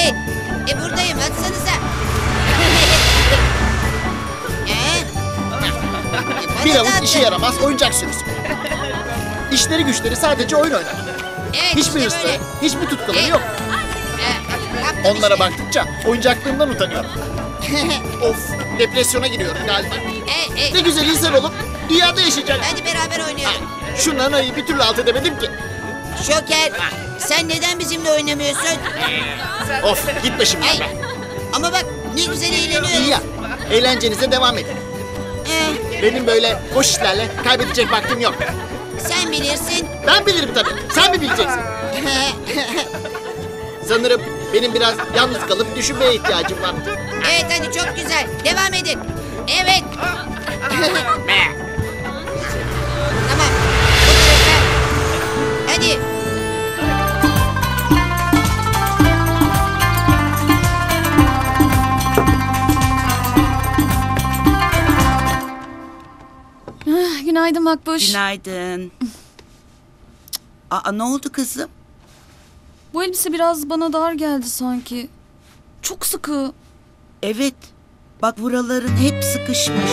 Hey, buradayım, atsanıza. Bir avuç işe yaramaz oyuncak sürüsü. İşleri güçleri sadece oyun oynar. Evet, Hiçbir işte hırsları, böyle. hiçbir tutkuları yok. Yaptım Onlara işte. baktıkça oyuncaklığımdan utanıyorum. Of, depresyona giriyorum galiba. Ne güzel insan olup dünyada yaşayacak. Hadi beraber oynayalım. Şunların ayı bir türlü alt edemedim ki. Şoker, sen neden bizimle oynamıyorsun? Of, git başımdan Hey, be. ama bak ne güzel İyi eğleniyoruz. ya, eğlencenize devam edin. Benim böyle boş işlerle kaybedecek vaktim yok. Sen bilirsin. Ben bilirim tabii, sen mi bileceksin? Sanırım benim biraz yalnız kalıp düşünmeye ihtiyacım var. Evet, hadi çok güzel. Devam edin. Evet. Tamam. Bu tarafa. Hadi. Günaydın Makbuş. Günaydın. Aa, ne oldu kızım? Bu elbise biraz bana dar geldi sanki. Çok sıkı. Evet. Bak buraların hep sıkışmış.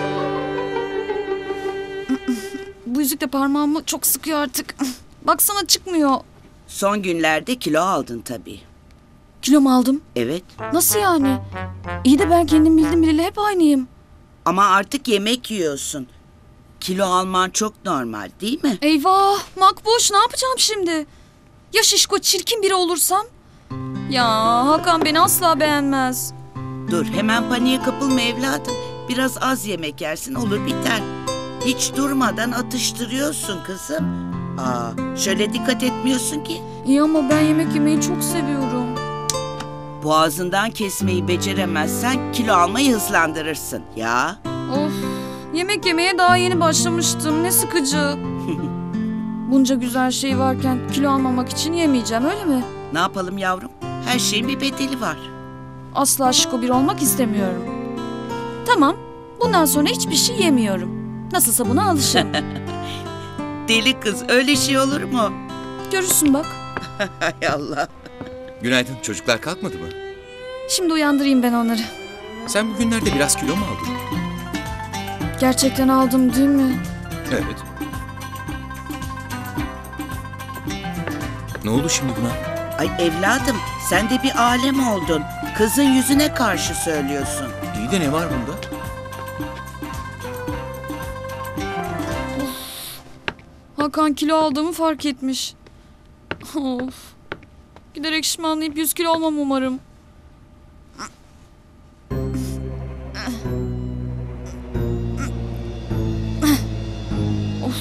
Bu yüzük de parmağımı çok sıkıyor artık. Baksana çıkmıyor. Son günlerde kilo aldın tabii. Kilo mu aldım? Evet. Nasıl yani? İyi de ben kendim bildim bileli hep aynıyım. Ama artık yemek yiyorsun. Kilo alman çok normal değil mi? Eyvah Makbuş, ne yapacağım şimdi? Ya şişko çirkin biri olursam? Ya Hakan beni asla beğenmez. Dur hemen paniğe kapılma evladım. Biraz az yemek yersin olur biter. Hiç durmadan atıştırıyorsun kızım. Aa, şöyle dikkat etmiyorsun ki. İyi ama ben yemek yemeyi çok seviyorum. Boğazından kesmeyi beceremezsen kilo almayı hızlandırırsın. Ya. Of, yemek yemeye daha yeni başlamıştım. Ne sıkıcı. Bunca güzel şey varken kilo almamak için yemeyeceğim, öyle mi? Ne yapalım yavrum? Her şeyin bir bedeli var. Asla şişko bir olmak istemiyorum. Tamam, bundan sonra hiçbir şey yemiyorum. Nasılsa buna alışırım. Deli kız öyle şey olur mu? Görürsün bak. Hay Allah. Günaydın. Çocuklar kalkmadı mı? Şimdi uyandırayım ben onları. Sen bugünlerde biraz kilo mu aldın? Gerçekten aldım değil mi? Evet. Ne oldu şimdi buna? Ay evladım sen de bir alem oldun. Kızın yüzüne karşı söylüyorsun. İyi de ne var bunda? Hakan kilo aldığımı fark etmiş. Of. Giderek şişmanlayıp 100 kilo olmam umarım. Of.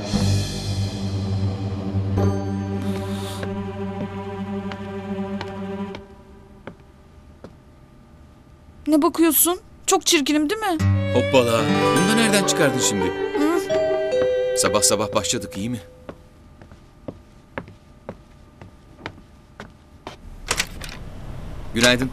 Ne bakıyorsun? Çok çirkinim değil mi? Hoppala. Bunu da nereden çıkardın şimdi? Sabah sabah başladık iyi mi? Günaydın.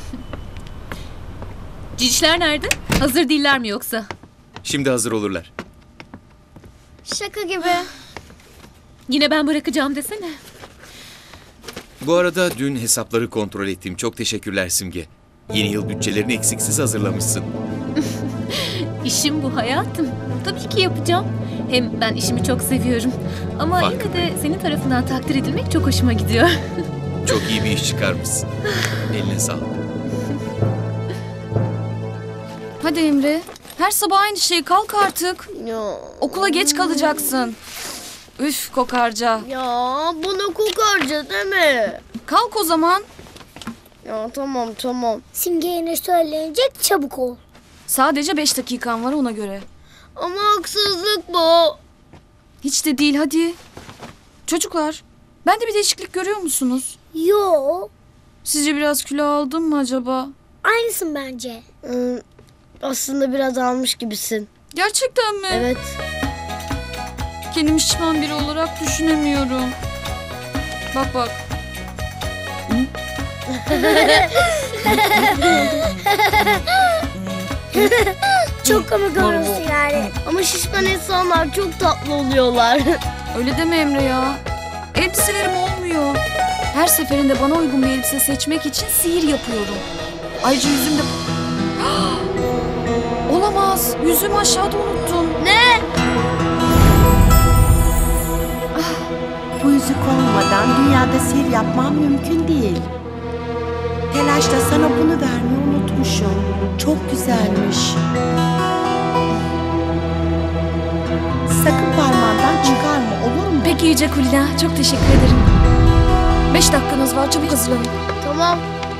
Cicişler nerede? Hazır değiller mi yoksa? Şimdi hazır olurlar. Şaka gibi. Yine ben bırakacağım desene. Bu arada dün hesapları kontrol ettim. Çok teşekkürler Simge. Yeni yıl bütçelerini eksiksiz hazırlamışsın. İşim bu hayatım. Tabii ki yapacağım. Hem ben işimi çok seviyorum. Ama yine Farkındayım. de senin tarafından takdir edilmek çok hoşuma gidiyor. Çok iyi bir iş çıkarmışsın. Eline sağlık. Hadi Emre. Her sabah aynı şey, kalk artık. Ya, Okula geç kalacaksın. Üf kokarca. ya bana kokarca deme. Kalk o zaman. Ya tamam. Simge yine söyleyecek, çabuk ol. Sadece 5 dakikan var ona göre. Ama haksızlık bu. Hiç de değil, hadi. Çocuklar, bende bir değişiklik görüyor musunuz? Yo. Sizce biraz kilo aldım mı acaba? Aynısın bence. Aslında biraz almış gibisin. Gerçekten mi? Evet. Kendimi şişman biri olarak düşünemiyorum. Bak. Çok komik oluyorsun yani. Ama şişman insanlar çok tatlı oluyorlar. Öyle deme Emre ya. Elbiselerim olmuyor. Her seferinde bana uygun bir elbise seçmek için sihir yapıyorum. Ayrıca yüzümde... Olamaz. Yüzümü aşağıda unuttum. Ne? Bu yüzük olmadan dünyada sihir yapmam mümkün değil. Telaşla sana bunu vermeyi unutmuşum. Çok güzelmiş. Sakın parmağından çıkarma, olur mu? Peki Yüce Kulina. Çok teşekkür ederim. 5 dakikanız var. Çabuk hazırlanın. Tamam.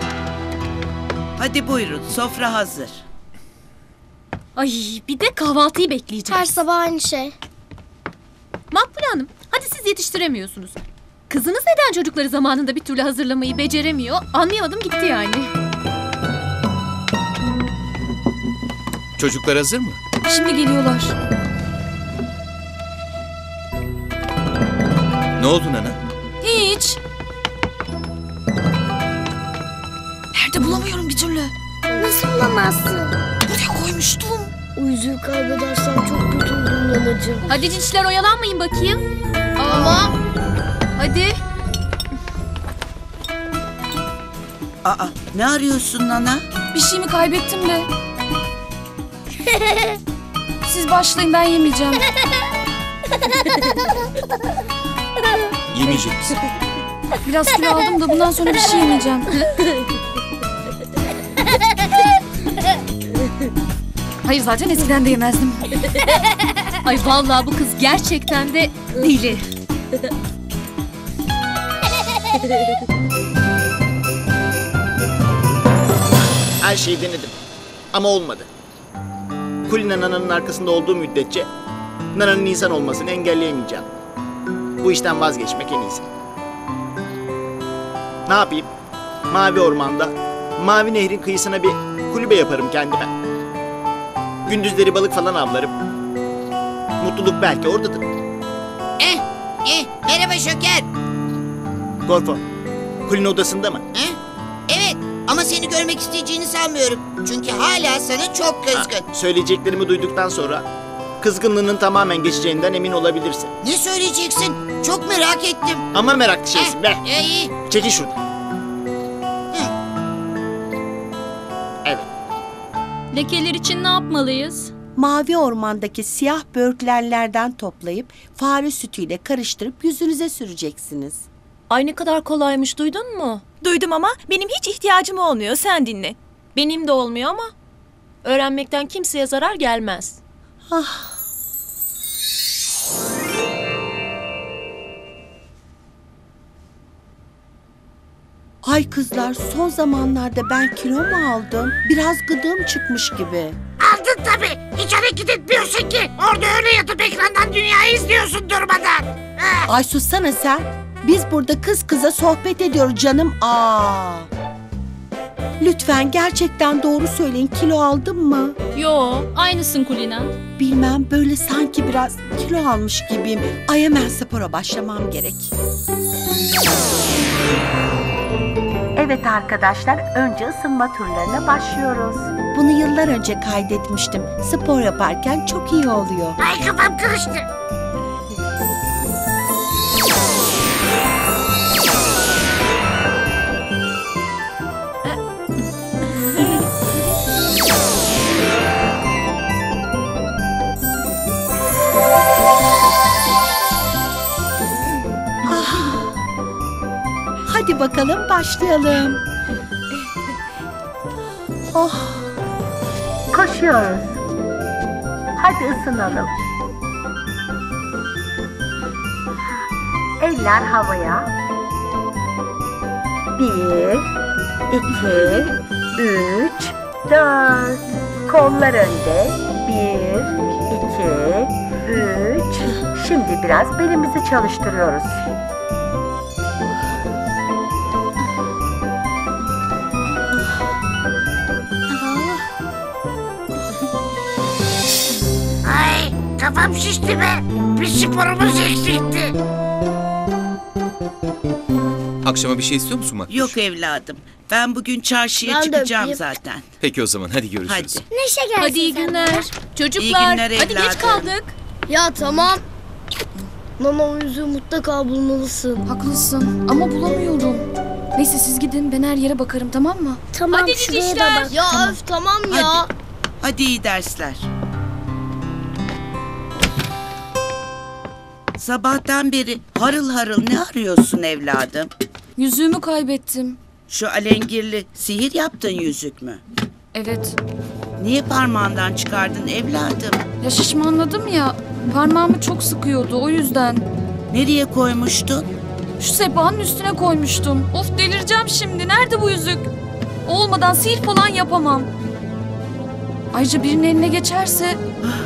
Hadi buyurun, sofra hazır. Ay bir de kahvaltıyı bekleyeceğiz. Her sabah aynı şey. Makbule Hanım, hadi siz yetiştiremiyorsunuz. Kızınız neden çocukları zamanında bir türlü hazırlamayı beceremiyor? Anlayamadım gitti yani. Çocuklar hazır mı? Şimdi geliyorlar. Ne oldu Nana? Hiç. Nerede bulamıyorum bir türlü. Nasıl bulamazsın? Buraya koymuştum. O yüzüğü kaybedersem çok kötü olurum nanacığım. Hadi cinçler oyalanmayın bakayım. Ama Hadi. Aa, ne arıyorsun Nana? Bir şeyimi kaybettim de. Siz başlayın, ben yemeyeceğim. Yemeyecek misin? Biraz kilo aldım da bundan sonra bir şey yemeyeceğim. Hayır, zaten eskiden de yemezdim. Ay vallahi bu kız gerçekten de deli. Her şeyi denedim. Ama olmadı. Kulina Nana'nın arkasında olduğu müddetçe Nana'nın insan olmasını engelleyemeyeceğim. Bu işten vazgeçmek en iyisi. Ne yapayım? Mavi ormanda, mavi nehrin kıyısına bir kulübe yaparım kendime. Gündüzleri balık falan avlarım. Mutluluk belki oradadır. Merhaba Şoker. Gorfo, Kulina odasında mı? Evet ama seni görmek isteyeceğini sanmıyorum. Çünkü hala sana çok kızgın. Söyleyeceklerimi duyduktan sonra kızgınlığının tamamen geçeceğinden emin olabilirsin. Ne söyleyeceksin? Çok merak ettim. Ama meraklı şeysin be. İyi. Çekil şuradan. Evet. Lekeler için ne yapmalıyız? Mavi ormandaki siyah böğürtlenlerden toplayıp fare sütüyle karıştırıp yüzünüze süreceksiniz. Ay ne kadar kolaymış, duydun mu? Duydum ama benim hiç ihtiyacım olmuyor, sen dinle. Benim de olmuyor ama öğrenmekten kimseye zarar gelmez. Ay kızlar, son zamanlarda ben kilo mu aldım? Biraz gıdığım çıkmış gibi. Aldın tabii. Hiç hareket etmiyorsun ki. Orada öyle yatıp ekrandan dünyayı izliyorsun durmadan. Ay sussana sen. Biz burada kız kıza sohbet ediyoruz canım. Lütfen gerçekten doğru söyleyin, kilo aldın mı? Yo, aynısın Kulina. Bilmem, böyle sanki biraz kilo almış gibiyim. Ay hemen spora başlamam gerek. Evet arkadaşlar, önce ısınma turlarına başlıyoruz. Bunu yıllar önce kaydetmiştim. Spor yaparken çok iyi oluyor. Ay kafam karıştı. Hadi bakalım başlayalım. Oh. Koşuyoruz. Hadi ısınalım. Eller havaya. 1, 2, 3, 4. Kollar önde. 1, 2, 3. Şimdi biraz belimizi çalıştırıyoruz. Ay kafam şişti be. Bir sporumuz eksikti. Akşama bir şey istiyor musun Makbuş? Yok evladım. Ben bugün çarşıya Ben de çıkacağım öpeyim. zaten. Peki o zaman hadi görüşürüz. Hadi. Neşe gelsin. Hadi iyi sen. günler. Çocuklar, İyi günler hadi geç evladım. kaldık. Ya tamam. Nana o yüzüğü mutlaka bulmalısın. Haklısın ama bulamıyorum. Neyse siz gidin, ben her yere bakarım, tamam mı? Tamam Hadi şuraya da dikişler. bak. Ya öf tamam ya. Hadi iyi dersler. Sabahtan beri harıl harıl ne arıyorsun evladım? Yüzüğümü kaybettim. Şu alengirli sihir yaptığın yüzük mü? Evet. Niye parmağından çıkardın evladım? Ya şişmanladım ya. Parmağımı çok sıkıyordu, o yüzden. Nereye koymuştun? Şu sehpanın üstüne koymuştum. Of delireceğim şimdi. Nerede bu yüzük? O olmadan sihir falan yapamam. Ayrıca birinin eline geçerse...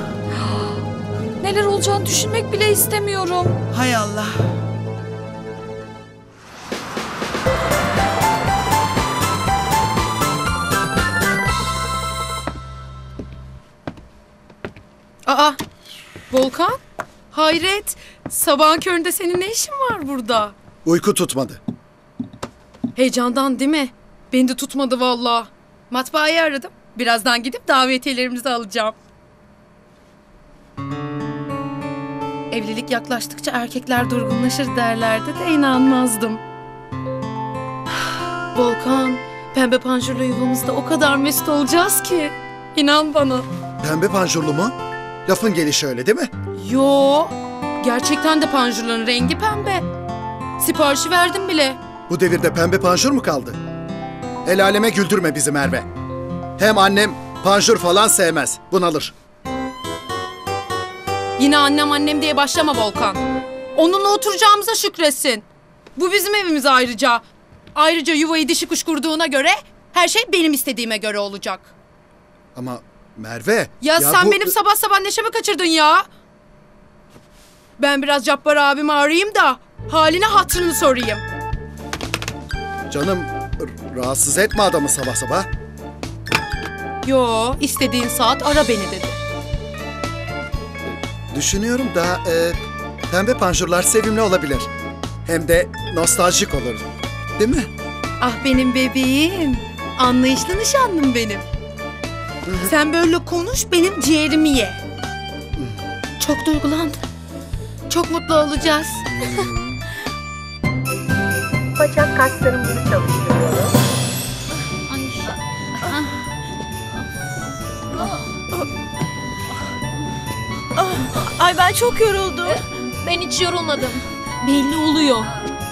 Neler olacağını düşünmek bile istemiyorum. Hay Allah. Aa, Volkan? Hayret, sabahın köründe senin ne işin var burada? Uyku tutmadı. Heyecandan değil mi? Beni de tutmadı vallahi. Matbaayı aradım. Birazdan gidip davetiyelerimizi alacağım. Evlilik yaklaştıkça erkekler durgunlaşır derlerdi de inanmazdım. Volkan, pembe panjurlu yuvamızda o kadar mesut olacağız ki. İnan bana. Pembe panjurlu mu? Lafın gelişi öyle değil mi? Yo, gerçekten de panjurların rengi pembe. Siparişi verdim bile. Bu devirde pembe panjur mu kaldı? El aleme güldürme bizi Merve. Hem annem panjur falan sevmez. Bunalır. Yine annem diye başlama Volkan. Onunla oturacağımıza şükretsin. Bu bizim evimiz ayrıca. Ayrıca yuvayı dişi kuş kurduğuna göre her şey benim istediğime göre olacak. Ama Merve... Ya sen bu... benim sabah sabah neşemi kaçırdın ya. Ben biraz Cabbar abimi arayayım da haline hatırını sorayım. Canım rahatsız etme adamı sabah sabah. Yo, istediğin saat ara beni dedi. Düşünüyorum da pembe panjurlar sevimli olabilir. Hem de nostaljik olur. Değil mi? Ah benim bebeğim. Anlayışlı nişanlım benim. Sen böyle konuş, benim ciğerimi ye. Çok duygulandım. Çok mutlu olacağız. Bacak kaslarımızı çalıştırıyoruz. Ay ben çok yoruldum. Ben hiç yorulmadım. Belli oluyor.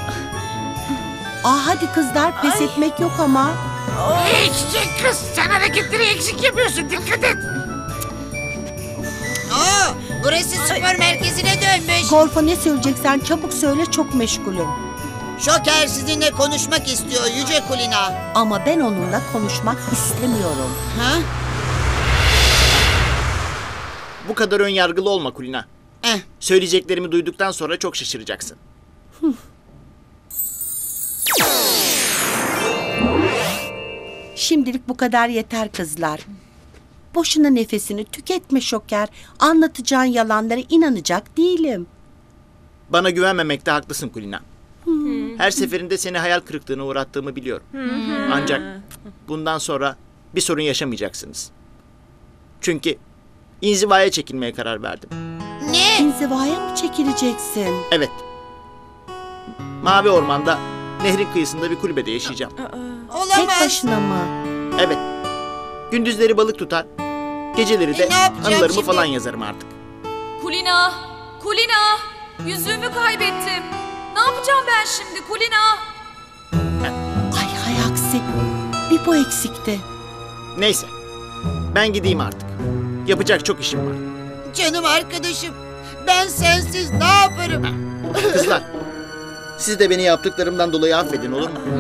Hadi kızlar pes etmek yok ama. Eksik kız. Sen hareketleri eksik yapıyorsun. Dikkat et. Burası spor merkezine dönmüş. Golf'a ne söyleyeceksen çabuk söyle, çok meşgulüm. Şoker sizinle konuşmak istiyor Yüce Kulina. Ama ben onunla konuşmak istemiyorum. Ha? Bu kadar ön yargılı olma Kulina. Söyleyeceklerimi duyduktan sonra çok şaşıracaksın. Şimdilik bu kadar yeter kızlar. Boşuna nefesini tüketme Şoker. Anlatacağın yalanlara inanacak değilim. Bana güvenmemekte haklısın Kulina. Her seferinde seni hayal kırıklığına uğrattığımı biliyorum. Ancak bundan sonra bir sorun yaşamayacaksınız. Çünkü inzivaya çekilmeye karar verdim. Ne? İnzivaya mı çekileceksin? Evet. Mavi Orman'da nehrin kıyısında bir kulübede yaşayacağım. Olamaz. Tek başına mı? Evet. Gündüzleri balık tutar, geceleri de ne yapacağım anılarımı şimdi? falan yazarım artık. Kulina! Kulina! Yüzüğümü kaybettim. Ne yapacağım ben şimdi Kulina? Ay hay aksi. Bir bu eksikti. Neyse. Ben gideyim artık. Yapacak çok işim var. Canım arkadaşım. Ben sensiz ne yaparım? Kızlar, siz de beni yaptıklarımdan dolayı affedin olur mu?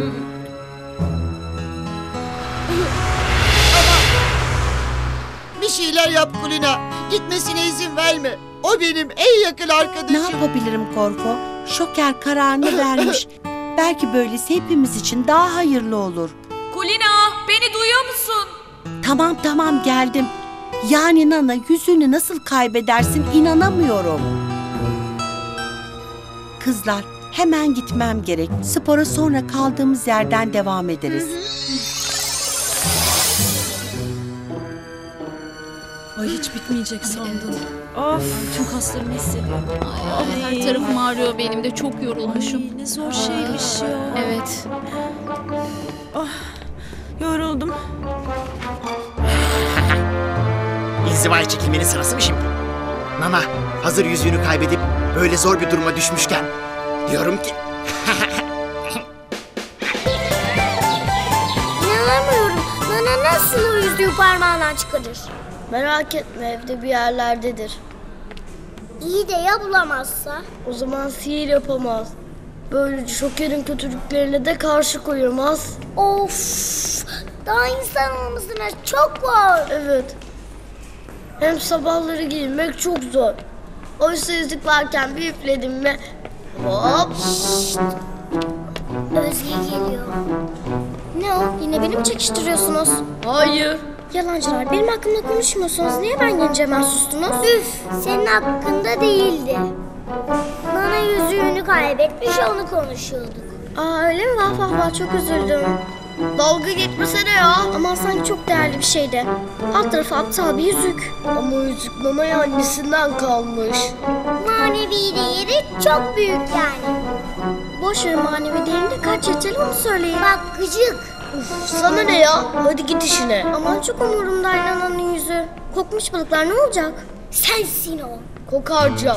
Bir şeyler yap Kulina. Gitmesine izin verme. O benim en yakın arkadaşım. Ne yapabilirim Korfo? Şoker kararını vermiş. Belki böylesi hepimiz için daha hayırlı olur. Kulina! Beni duyuyor musun? Tamam geldim. Yani Nana, yüzüğünü nasıl kaybedersin inanamıyorum. Kızlar hemen gitmem gerek. Spora sonra kaldığımız yerden devam ederiz. Ay hiç bitmeyecek sandım. Of. Tüm kaslarımı hissediyorum. Her tarafım ağrıyor benim de çok yorulmuşum. Ne zor şeymiş ya. Evet. Yoruldum. İnzivaya çekilmenin sırası mı şimdi? Nana, hazır yüzüğünü kaybedip böyle zor bir duruma düşmüşken diyorum ki... İnanamıyorum. Nana nasıl o yüzüğü parmağından çıkarır? Merak etme, evde bir yerlerdedir. İyi de ya bulamazsa? O zaman sihir yapamaz. Böylece Şoker'in kötülüklerine de karşı koyamaz. Of! Daha insan olmasına çok var. Evet. Hem sabahları giyinmek çok zor. Oysa yüzük varken bir üfledim mi... Hop! Özge geliyor. Ne o? Yine beni mi çekiştiriyorsunuz? Hayır. Yalancılar, benim hakkımda konuşmuyorsunuz. Niye ben gelince hemen sustunuz? Üf! Senin hakkında değildi. Nana yüzüğünü kaybetmiş, onu konuşuyorduk. Aa öyle mi? Vah vah vah, çok üzüldüm. Dalga geçmesene ya. Ama sanki çok değerli bir şeydi. Alt tarafı aptal bir yüzük. Ama yüzük Nana'ya annesinden kalmış. Manevi değeri çok büyük yani. Boş ver manevi değerini de kaç yatırlı onu söyleyin. Bak gıcık. Uf, sana ne ya? Hadi git işine. Aman çok umurumda Nana'nın yüzü. Kokmuş balıklar ne olacak? Sensin o. Kokarca.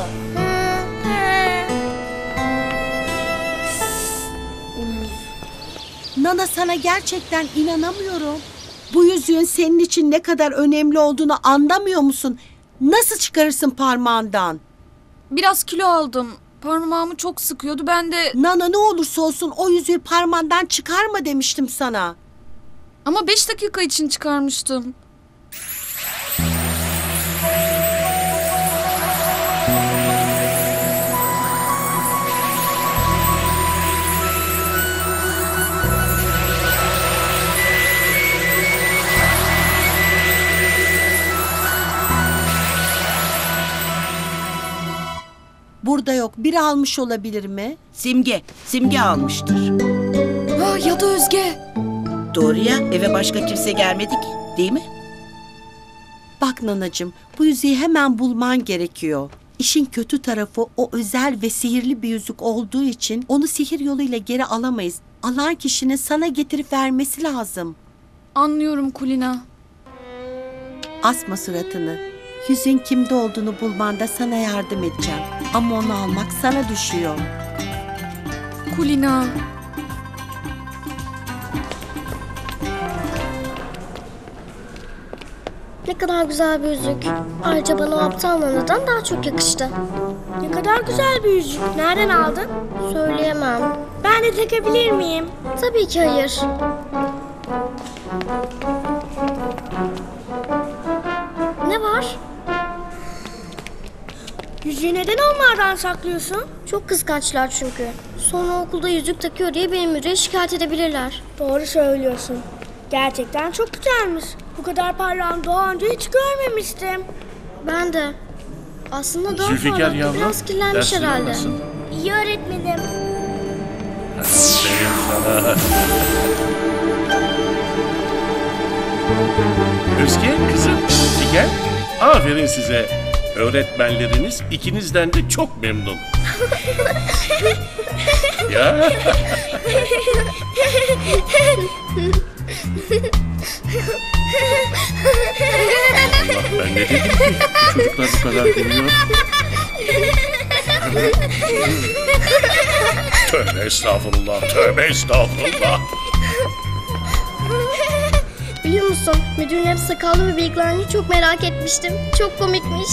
Nana sana gerçekten inanamıyorum. Bu yüzüğün senin için ne kadar önemli olduğunu anlamıyor musun? Nasıl çıkarırsın parmağından? Biraz kilo aldım. Parmağımı çok sıkıyordu. Ben de... Nana ne olursa olsun o yüzüğü parmağından çıkarma demiştim sana. Ama 5 dakika için çıkarmıştım. Burada yok. Biri almış olabilir mi? Simge almıştır. Ha, ya da Özge. Doğru ya, eve başka kimse gelmedi ki, değil mi? Bak nanacığım, bu yüzüğü hemen bulman gerekiyor. İşin kötü tarafı o özel ve sihirli bir yüzük olduğu için onu sihir yoluyla geri alamayız. Alan kişinin sana getirip vermesi lazım. Anlıyorum Kulina. Asma suratını. Yüzüğün kimde olduğunu bulmanda sana yardım edeceğim. Ama onu almak sana düşüyor. Kulina. Ne kadar güzel bir yüzük. Ayrıca bana o aptal Nana'dan daha çok yakıştı. Ne kadar güzel bir yüzük. Nereden aldın? Söyleyemem. Ben de takabilir miyim? Tabii ki hayır. Ne var? Yüzüğü neden onlardan saklıyorsun? Çok kıskançlar çünkü. Sonra okulda yüzük takıyor diye benim müdüre şikayet edebilirler. Doğru söylüyorsun. Gerçekten çok güzelmiş. Bu kadar parlağını daha önce hiç görmemiştim. Ben de. Aslında daha Zülfikar yavrum, biraz kirlenmiş dersleri herhalde. nasıl? İyi öğretmenim. Aferin sana. Özge kızım, gel. Aferin size. Öğretmenleriniz ikinizden de çok memnun. Ya. Allah, ben ne dedim ki? Çocuklar bu kadar gülüyor. Tövbe estağfurullah, tövbe estağfurullah. Biliyor musun? Müdürün hep sakallı ve bıyıklarını çok merak etmiştim. Çok komikmiş.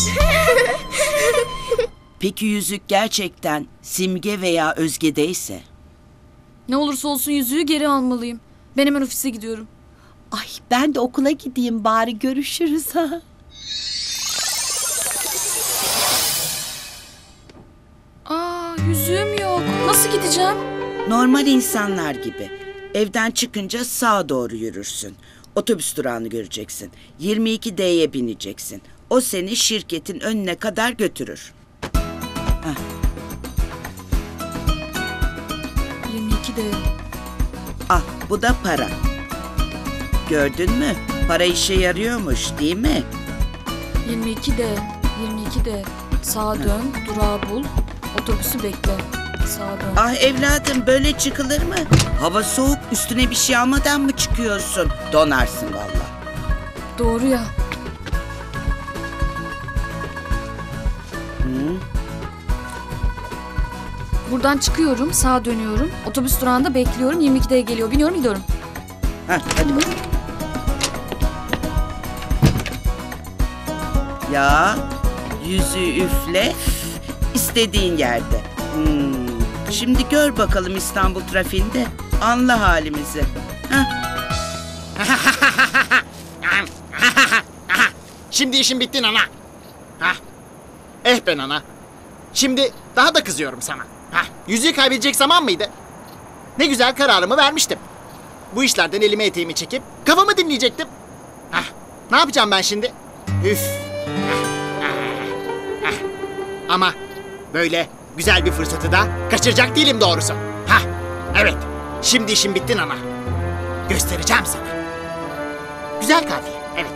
Peki yüzük gerçekten Simge veya Özge'deyse? Ne olursa olsun yüzüğü geri almalıyım. Ben hemen ofise gidiyorum. Ay ben de okula gideyim bari, görüşürüz ha. Aa, yüzüğüm yok. Nasıl gideceğim? Normal insanlar gibi. Evden çıkınca sağa doğru yürürsün. Otobüs durağını göreceksin. 22D'ye bineceksin. O seni şirketin önüne kadar götürür. 22'de. Ah, bu da para. Gördün mü? Para işe yarıyormuş, değil mi? 22'de. 22'de. Sağa dön, durağı bul, otobüsü bekle. Sağa dön. Ah evladım böyle çıkılır mı? Hava soğuk, üstüne bir şey almadan mı çıkıyorsun? Donarsın vallahi. Doğru ya. Buradan çıkıyorum, sağa dönüyorum. Otobüs durağında bekliyorum. 22'de geliyor. Biniyorum, gidiyorum. Heh, hadi bakalım. Ya yüzü üfle, istediğin yerde. Şimdi gör bakalım İstanbul trafiğinde. Anla halimizi. Şimdi işin bitti Nana. Hah. Eh be Nana. Şimdi daha da kızıyorum sana. Hah. Yüzüğü kaybedecek zaman mıydı? Ne güzel kararımı vermiştim. Bu işlerden elimi eteğimi çekip kafamı dinleyecektim. Hah. Ne yapacağım ben şimdi? Üf. Ama böyle güzel bir fırsatı da kaçıracak değilim doğrusu. Hah. Evet. Şimdi işin bitti Nana. Göstereceğim sana. Güzel kafiye. Evet.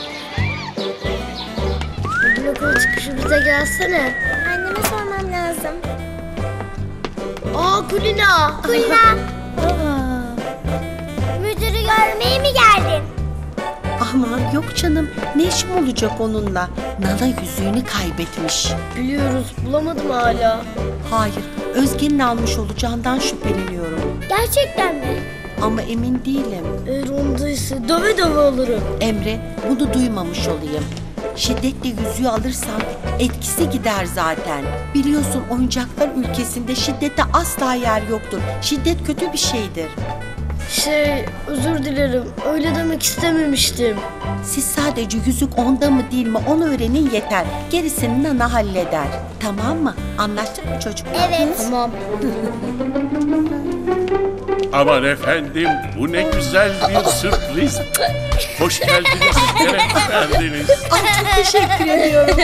Bugün okul çıkışı bize gelsene. Anneme sormam lazım. Aa Kulina. Kulina. Müdürü görmeye mi geldin? Aman yok canım. Ne işim olacak onunla? Nana yüzüğünü kaybetmiş. Biliyoruz, bulamadım hala. Hayır, Özge'nin almış olacağından şüpheleniyorum. Gerçekten mi? Ama emin değilim. Eğer ondaysa döve döve alırım. Emre, bunu duymamış olayım. Şiddetle yüzüğü alırsam etkisi gider zaten. Biliyorsun oyuncaklar ülkesinde şiddete asla yer yoktur. Şiddet kötü bir şeydir. Özür dilerim. Öyle demek istememiştim. Siz sadece yüzük onda mı değil mi onu öğrenin yeter. Gerisini Nana halleder. Tamam mı? Anlaştık mı çocuklar? Evet. Tamam. Aman efendim, bu ne güzel bir sürpriz. Hoş geldiniz, şeref verdiniz. Ay çok teşekkür ediyorum.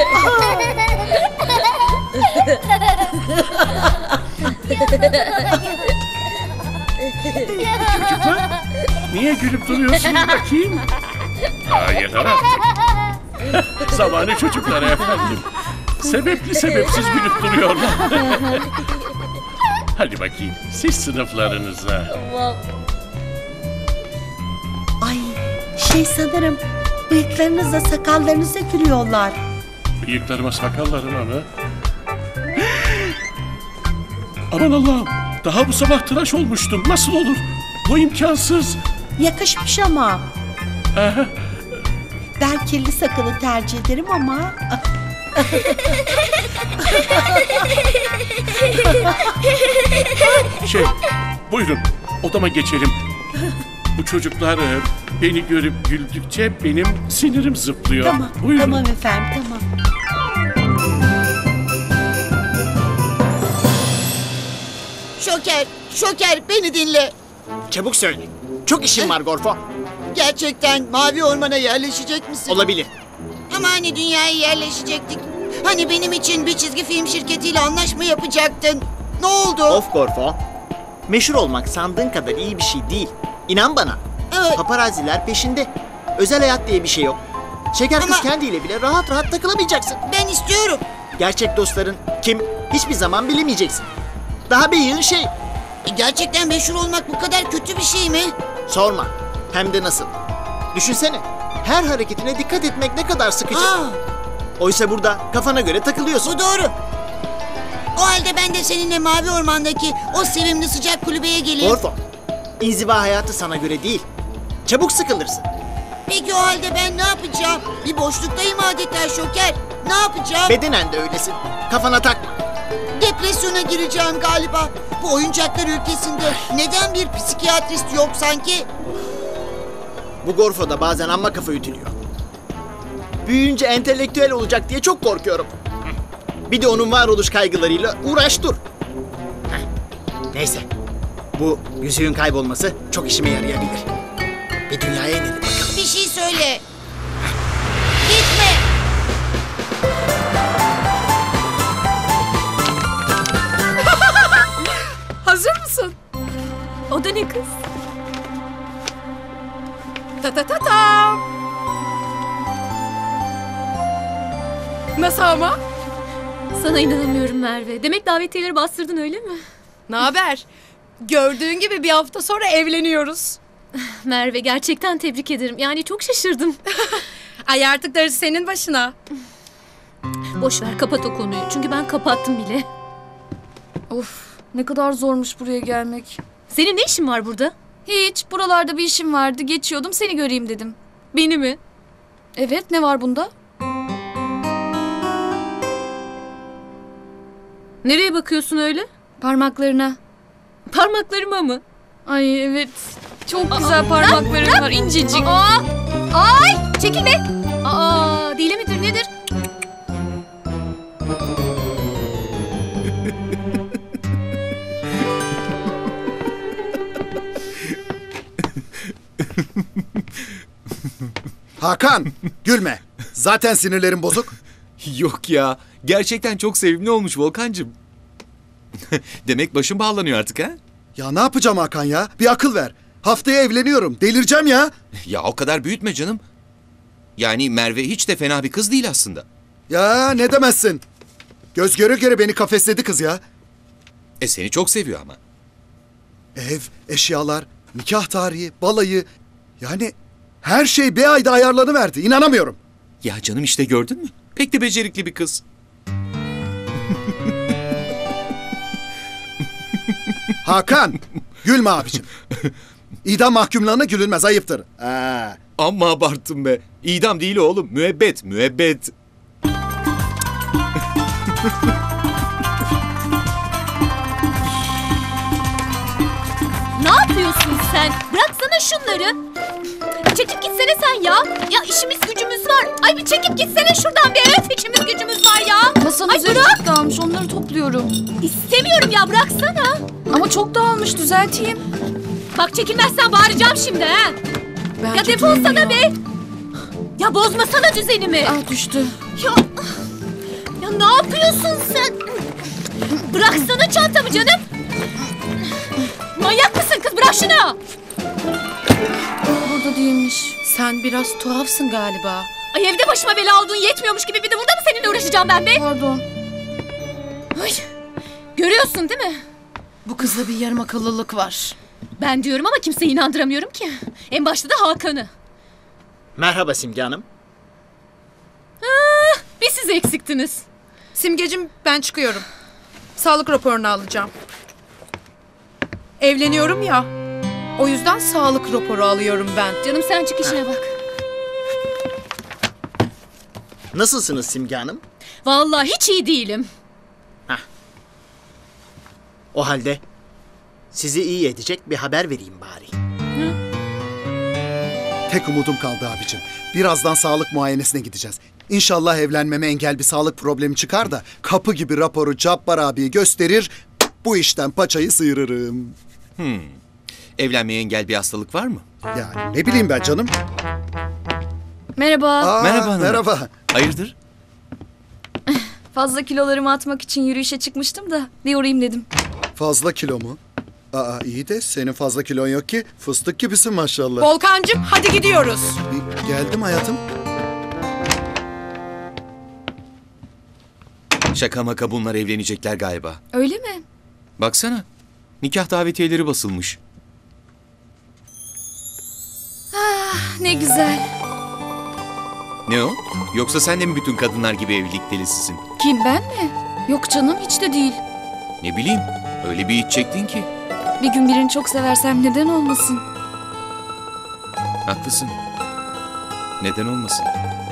Çocuklar, niye gülüp duruyorsunuz bakayım? Yeter artık. Zamanı çocuklar efendim. Sebepli sebepsiz gülüp duruyorlar. Hadi bakayım, siz sınıflarınıza. Tamam. Ay sanırım bıyıklarınızla sakallarınıza gülüyorlar. Bıyıklarıma sakallarıma mı? Aman Allah'ım, daha bu sabah tıraş olmuştum. Nasıl olur? Bu imkansız. Yakışmış ama. Aha. Ben kirli sakalı tercih ederim ama. Buyurun, odama geçelim. Bu çocuklar beni görüp güldükçe benim sinirim zıplıyor. Tamam, Buyurun. tamam efendim, tamam. Şoker beni dinle. Çabuk söyle. Çok işim var Gorfo. Gerçekten Mavi Orman'a yerleşecek misin? Olabilir. Ama hani dünyaya yerleşecektik. Hani benim için bir çizgi film şirketiyle anlaşma yapacaktın. Ne oldu? Of Gorfo. Meşhur olmak sandığın kadar iyi bir şey değil. İnan bana. Evet. Paparaziler peşinde. Özel hayat diye bir şey yok. Şeker kız kendiyle bile rahat rahat takılamayacaksın. Ben istiyorum. Gerçek dostların kim hiçbir zaman bilemeyeceksin. Daha bir yığın şey. Gerçekten meşhur olmak bu kadar kötü bir şey mi? Sorma. Hem de nasıl. Düşünsene. Her hareketine dikkat etmek ne kadar sıkıcı. Oysa burada kafana göre takılıyorsun. Bu doğru. O halde ben de seninle Mavi Orman'daki o sevimli sıcak kulübeye geleyim. Gorfo. İnziva hayatı sana göre değil. Çabuk sıkılırsın. Peki o halde ben ne yapacağım? Bir boşluktayım adeta Şoker. Ne yapacağım? Bedenen de öylesin. Kafana takma. Depresyona gireceğim galiba. Bu oyuncaklar ülkesinde neden bir psikiyatrist yok sanki? Bu Gorfo da bazen amma kafa ütülüyor. Büyüyünce entelektüel olacak diye çok korkuyorum. Bir de onun varoluş kaygılarıyla uğraş dur. Neyse. Bu yüzüğün kaybolması çok işime yarayabilir. Bir dünyaya inelim bakalım. Bir şey söyle. Gitme. Hazır mısın? O da ne kız? Ta ta ta ta. Nasıl ama? Sana inanamıyorum Merve. Demek davetiyeleri bastırdın öyle mi? Ne haber? Gördüğün gibi bir hafta sonra evleniyoruz. Merve gerçekten tebrik ederim. Yani çok şaşırdım. Ay artık darısı senin başına. Boş ver kapat o konuyu. Çünkü ben kapattım bile. Of, ne kadar zormuş buraya gelmek. Senin ne işin var burada? Hiç, buralarda bir işim vardı. Geçiyordum, seni göreyim dedim. Beni mi? Evet, ne var bunda? Nereye bakıyorsun öyle? Parmaklarına. Parmaklarıma mı? Ay evet, çok güzel parmakların var, incecik. Ay çekil be. Deli midir nedir? Hakan, gülme. Zaten sinirlerim bozuk. Yok ya. Gerçekten çok sevimli olmuş Volkancığım. Demek başım bağlanıyor artık ha? Ya ne yapacağım Hakan ya? Bir akıl ver. Haftaya evleniyorum. Delireceğim ya. Ya o kadar büyütme canım. Yani Merve hiç de fena bir kız değil aslında. Ya ne demezsin. Göz göre göre beni kafesledi kız ya. Seni çok seviyor ama. Ev, eşyalar, nikah tarihi, balayı. Yani her şey bir ayda ayarlanıverdi. İnanamıyorum. Ya canım işte gördün mü? Pek de becerikli bir kız. Hakan, gülme abicim. İdam mahkumlarına gülünmez, ayıptır. Amma abarttım be. İdam değil oğlum. Müebbet, müebbet. Ne yapıyorsun sen? Bıraksana şunları. Çekip gitsene sen ya. Ya işimiz gücümüz var. Ay bir çekip gitsene şuradan bir. Evet işimiz gücümüz var ya. Masanın Ay üzeri bırak. çok dağılmış, onları topluyorum. İstemiyorum ya bıraksana. Ama çok dağılmış, düzelteyim. Bak çekilmezsen bağıracağım şimdi ha. Ya defolsana be. Ya bozmasana düzenimi. Düştü. Ya ne yapıyorsun sen? Bıraksana çantamı canım. Manyak mısın kız, bırak şunu. Burada değilmiş. Sen biraz tuhafsın galiba. Ay evde başıma bela olduğun yetmiyormuş gibi bir de burada mı seninle uğraşacağım ben be? Pardon. Ay, görüyorsun değil mi? Bu kızda bir yarım akıllılık var. Ben diyorum ama kimseyi inandıramıyorum ki. En başta da Hakan'ı. Merhaba Simge Hanım. Bir siz eksiktiniz. Simgecim ben çıkıyorum. Sağlık raporunu alacağım. Evleniyorum ya. O yüzden sağlık raporu alıyorum ben. Canım sen çık işine bak. Nasılsınız Simge Hanım? Vallahi hiç iyi değilim. O halde sizi iyi edecek bir haber vereyim bari. Tek umudum kaldı abicim. Birazdan sağlık muayenesine gideceğiz. İnşallah evlenmeme engel bir sağlık problemi çıkar da kapı gibi raporu Cabbar abiye gösterir, bu işten paçayı sıyırırım. Evlenmeye engel bir hastalık var mı? Yani ne bileyim ben canım. Merhaba. Merhaba hanım. Merhaba. Hayırdır? Fazla kilolarımı atmak için yürüyüşe çıkmıştım da bir uğrayayım dedim. Fazla kilo mu? İyi de senin fazla kilon yok ki. Fıstık gibisin maşallah. Volkancığım hadi gidiyoruz. Geldim hayatım. Şaka maka bunlar evlenecekler galiba. Öyle mi? Baksana. Nikah davetiyeleri basılmış. Ne güzel. Ne o? Yoksa sen de mi bütün kadınlar gibi evlilik delisisin? Kim, ben mi? Yok canım, hiç de değil. Ne bileyim. Öyle bir iç çektin ki. Bir gün birini çok seversem neden olmasın? Haklısın. Neden olmasın?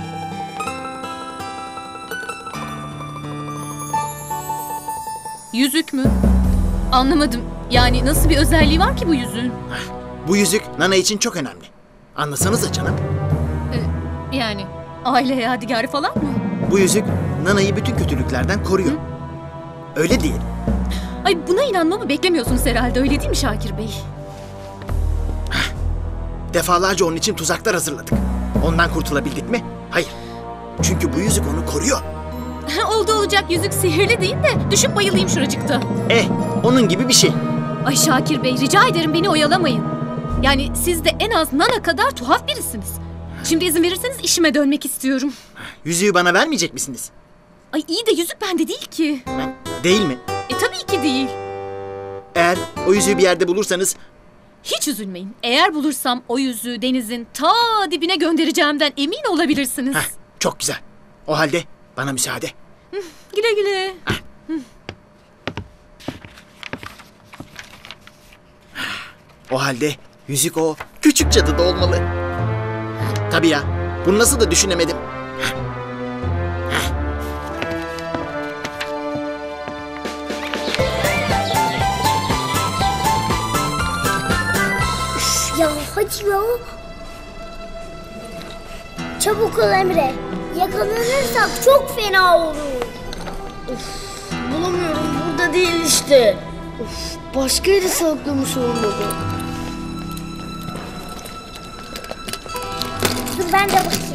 Yüzük mü? Anlamadım. Yani nasıl bir özelliği var ki bu yüzüğün? Bu yüzük Nana için çok önemli. Anlasanıza canım. Yani aile yadigarı falan mı? Bu yüzük Nana'yı bütün kötülüklerden koruyor. Öyle değil. Ay buna inanmamı beklemiyorsunuz herhalde, öyle değil mi Şakir Bey? Defalarca onun için tuzaklar hazırladık. Ondan kurtulabildik mi? Hayır. Çünkü bu yüzük onu koruyor. Oldu olacak yüzük sihirli değil de düşüp bayılayım şuracıkta. Onun gibi bir şey. Ay Şakir Bey rica ederim beni oyalamayın. Yani siz de en az Nana kadar tuhaf birisiniz. Şimdi izin verirseniz işime dönmek istiyorum. Yüzüğü bana vermeyecek misiniz? Ay iyi de yüzük bende değil ki. Değil mi? Tabii ki değil. Eğer o yüzüğü bir yerde bulursanız Hiç üzülmeyin. Eğer bulursam o yüzüğü denizin ta dibine göndereceğimden emin olabilirsiniz. çok güzel. O halde bana müsaade. Güle güle. O halde yüzük o küçük cadıda olmalı. Tabii ya. Bunu nasıl da düşünemedim. Ya hadi ya. Çabuk ol Emre. Yakalanırsak çok fena olur. Bulamıyorum, burada değil işte. Başka yere saklamış olmalı. Dur ben de bakayım.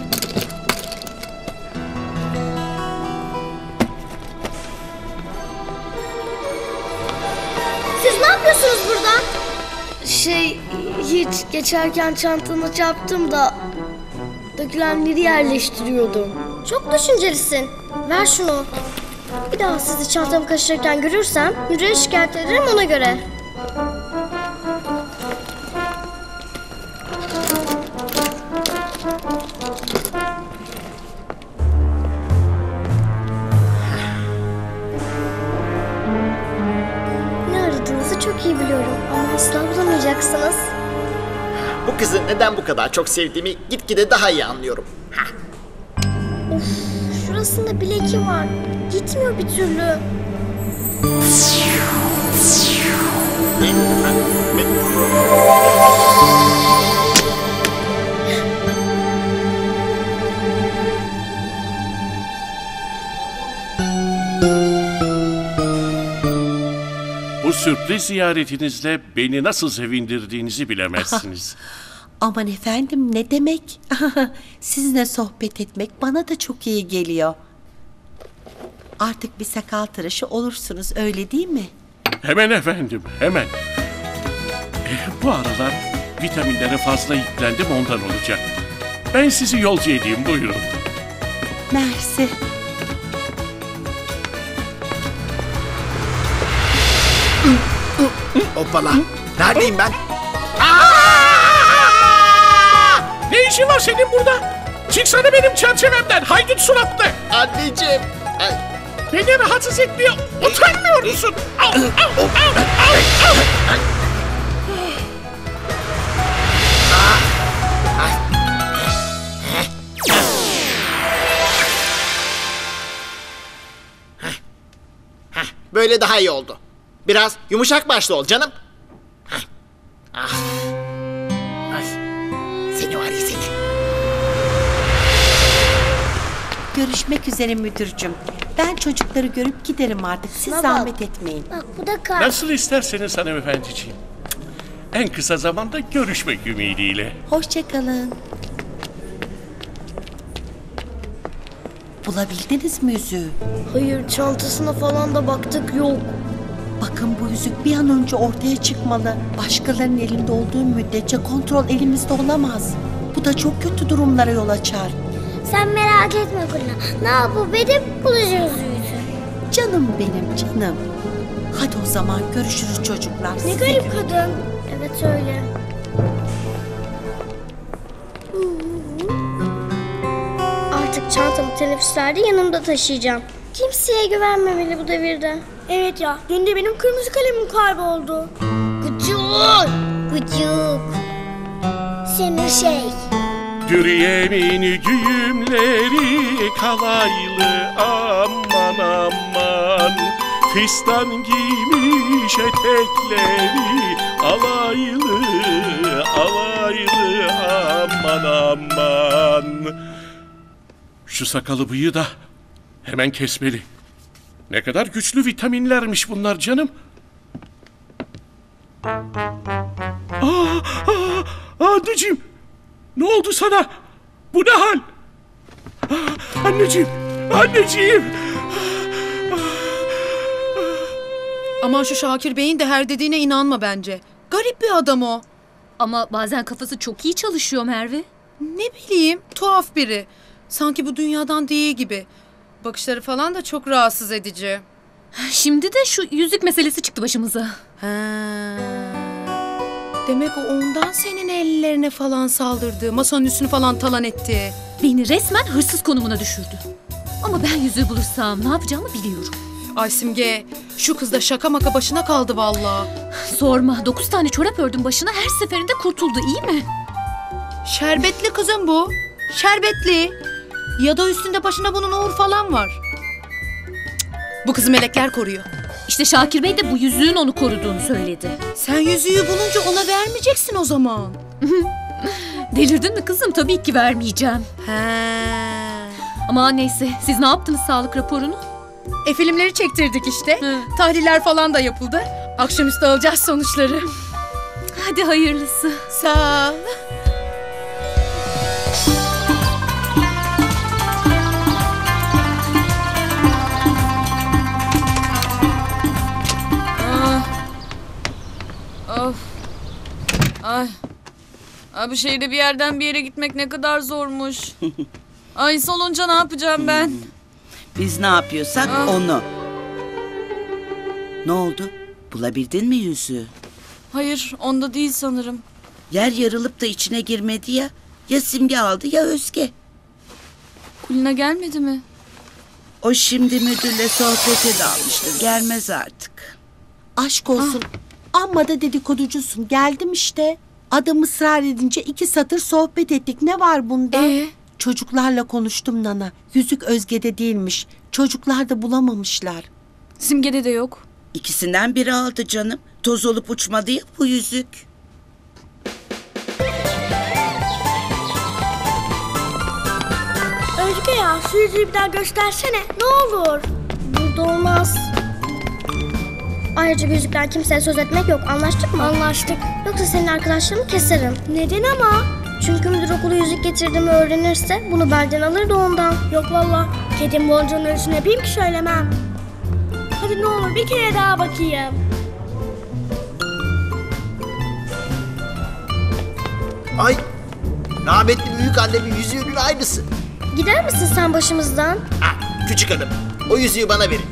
Siz ne yapıyorsunuz burada? Hiç geçerken çantamı çarptım da dökülenleri yerleştiriyordum. Çok düşüncelisin. Ver şunu. Bir daha sizi çantamı kaçırırken görürsem müdüre şikayet ederim ona göre. Ne aradığınızı çok iyi biliyorum ama asla bulamayacaksınız. Bu kızı neden bu kadar çok sevdiğimi gitgide daha iyi anlıyorum. Şurasında bir leke var. Gitmiyor bir türlü. Bu sürpriz ziyaretinizle beni nasıl sevindirdiğinizi bilemezsiniz. Aman efendim ne demek? Sizinle sohbet etmek bana da çok iyi geliyor. Artık bir sakal tıraşı olursunuz öyle değil mi? Hemen efendim, hemen. Bu aralar vitaminlere fazla yüklendim ondan olacak. Ben sizi yolcu edeyim, buyurun. Mersi. Hoppala. Neredeyim ben? Ne işin var senin burada? Çıksana benim çerçevemden, haydut suratlı. Anneciğim. Beni rahatsız etmeye utanmıyor musun? Au, au, au, au, au. Böyle daha iyi oldu. Biraz yumuşak başlı ol canım. Ah. Ay. Seni var ya seni. Görüşmek üzere müdürcüm. Ben çocukları görüp giderim artık. Siz Baba, zahmet etmeyin. Bak bu da kar. Nasıl isterseniz hanımefendiciğim. En kısa zamanda görüşmek ümidiyle. Hoşça kalın. Bulabildiniz mi yüzüğü? Hayır, çantasına falan da baktık, yok. Bakın bu yüzük bir an önce ortaya çıkmalı. Başkalarının elinde olduğu müddetçe kontrol elimizde olamaz. Bu da çok kötü durumlara yol açar. Sen merak etme Kulina. Ne yapıp edip bulacağız yüzüğü. Canım benim canım. Hadi o zaman görüşürüz çocuklar. Ne Size garip kadın. Evet öyle. Artık çantamı teneffüslerde yanımda taşıyacağım. Kimseye güvenmemeli bu devirde. Evet ya, dün de benim kırmızı kalemim kayboldu. Gıcık! Gıcık! Senin şey. Dürüyemin güğümleri kalaylı aman aman. Fistan giymiş etekleri alaylı alaylı aman aman. Şu sakalı bıyığı da hemen kesmeli. Ne kadar güçlü vitaminlermiş bunlar canım. Anneciğim, ne oldu sana? Bu ne hal? Anneciğim, anneciğim. Aman şu Şakir Bey'in de her dediğine inanma bence. Garip bir adam o. Ama bazen kafası çok iyi çalışıyor Merve. Ne bileyim, tuhaf biri. Sanki bu dünyadan değil gibi. bakışları falan da çok rahatsız edici. Şimdi de şu yüzük meselesi çıktı başımıza. Demek o ondan senin ellerine falan saldırdı. Masanın üstünü falan talan etti. Beni resmen hırsız konumuna düşürdü. Ama ben yüzüğü bulursam ne yapacağımı biliyorum. Ay Simge, şu kız da şaka maka başına kaldı vallahi. Sorma, 9 tane çorap ördüm başına, her seferinde kurtuldu, iyi mi? Şerbetli kızım bu. Şerbetli. Ya da üstünde başına bunun uğur falan var. Cık, bu kızı melekler koruyor. İşte Şakir Bey de bu yüzüğün onu koruduğunu söyledi. Sen yüzüğü bulunca ona vermeyeceksin o zaman. Delirdin mi kızım? Tabii ki vermeyeceğim. Ama neyse, siz ne yaptınız sağlık raporunu? Filmleri çektirdik işte. Tahliller falan da yapıldı. Akşamüstü alacağız sonuçları. Hadi hayırlısı. Sağ ol. Of. Ay. Abi şehirde bir yerden bir yere gitmek ne kadar zormuş. Ay solunca ne yapacağım ben? Biz ne yapıyorsak onu. Ne oldu? Bulabildin mi yüzüğü? Hayır, onda değil sanırım. Yer yarılıp da içine girmedi ya. Ya Simge aldı ya Özge. Kulina gelmedi mi? O şimdi müdürle sohbete dalmıştır. Gelmez artık. Aşk olsun. Amma da dedikoducusun. Geldim işte. Adam ısrar edince 2 satır sohbet ettik. Ne var bunda? Çocuklarla konuştum Nana. Yüzük Özge'de değilmiş. Çocuklar da bulamamışlar. Simge'de de yok. İkisinden biri aldı canım. Toz olup uçmadı ya bu yüzük. Özge ya, şu yüzüğü bir daha göstersene. Ne olur. Burada olmaz. Ayrıca bu yüzükten kimseye söz etmek yok. Anlaştık mı? Anlaştık. Yoksa senin arkadaşlarını keserim. Neden ama? Çünkü müdür okula yüzük getirdiğimi öğrenirse bunu benden alır da ondan. Yok valla. Kedim boncuğun ölüsünü yapayım ki söylemem. Hadi ne olur bir kere daha bakayım. Ay, rahmetli büyük annemin yüzüğünün aynısı. Gider misin sen başımızdan? Ha, küçük hanım, o yüzüğü bana verin.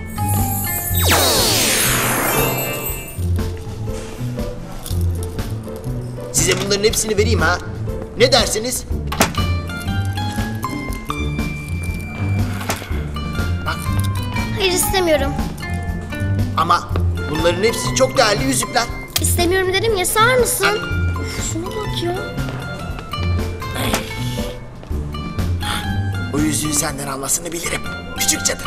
Size bunların hepsini vereyim ha. Ne dersiniz? Bak. Hayır istemiyorum. Ama bunların hepsi çok değerli yüzükler. İstemiyorum dedim ya, sağır mısın? Uf, şuna bak ya. O yüzüğü senden almasını bilirim. Küçük cadı.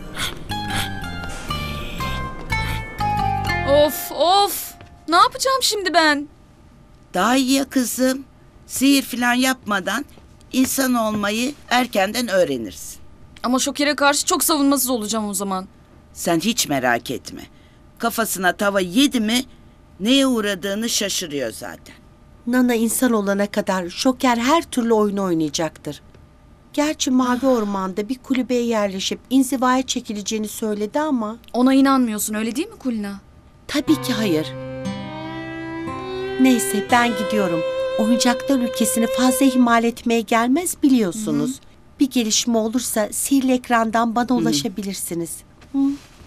Of. Ne yapacağım şimdi ben? Daha iyi ya kızım. Sihir falan yapmadan insan olmayı erkenden öğrenirsin. Ama Şoker'e karşı çok savunmasız olacağım o zaman. Sen hiç merak etme. Kafasına tava yedi mi neye uğradığını şaşırıyor zaten. Nana insan olana kadar Şoker her türlü oyunu oynayacaktır. Gerçi Mavi Orman'da bir kulübeye yerleşip inzivaya çekileceğini söyledi ama... Ona inanmıyorsun öyle değil mi Kulina? Tabii ki hayır. Neyse ben gidiyorum. Oyuncaklar ülkesini fazla ihmal etmeye gelmez biliyorsunuz. Hı-hı. Bir gelişme olursa sihirli ekrandan bana ulaşabilirsiniz. Hı?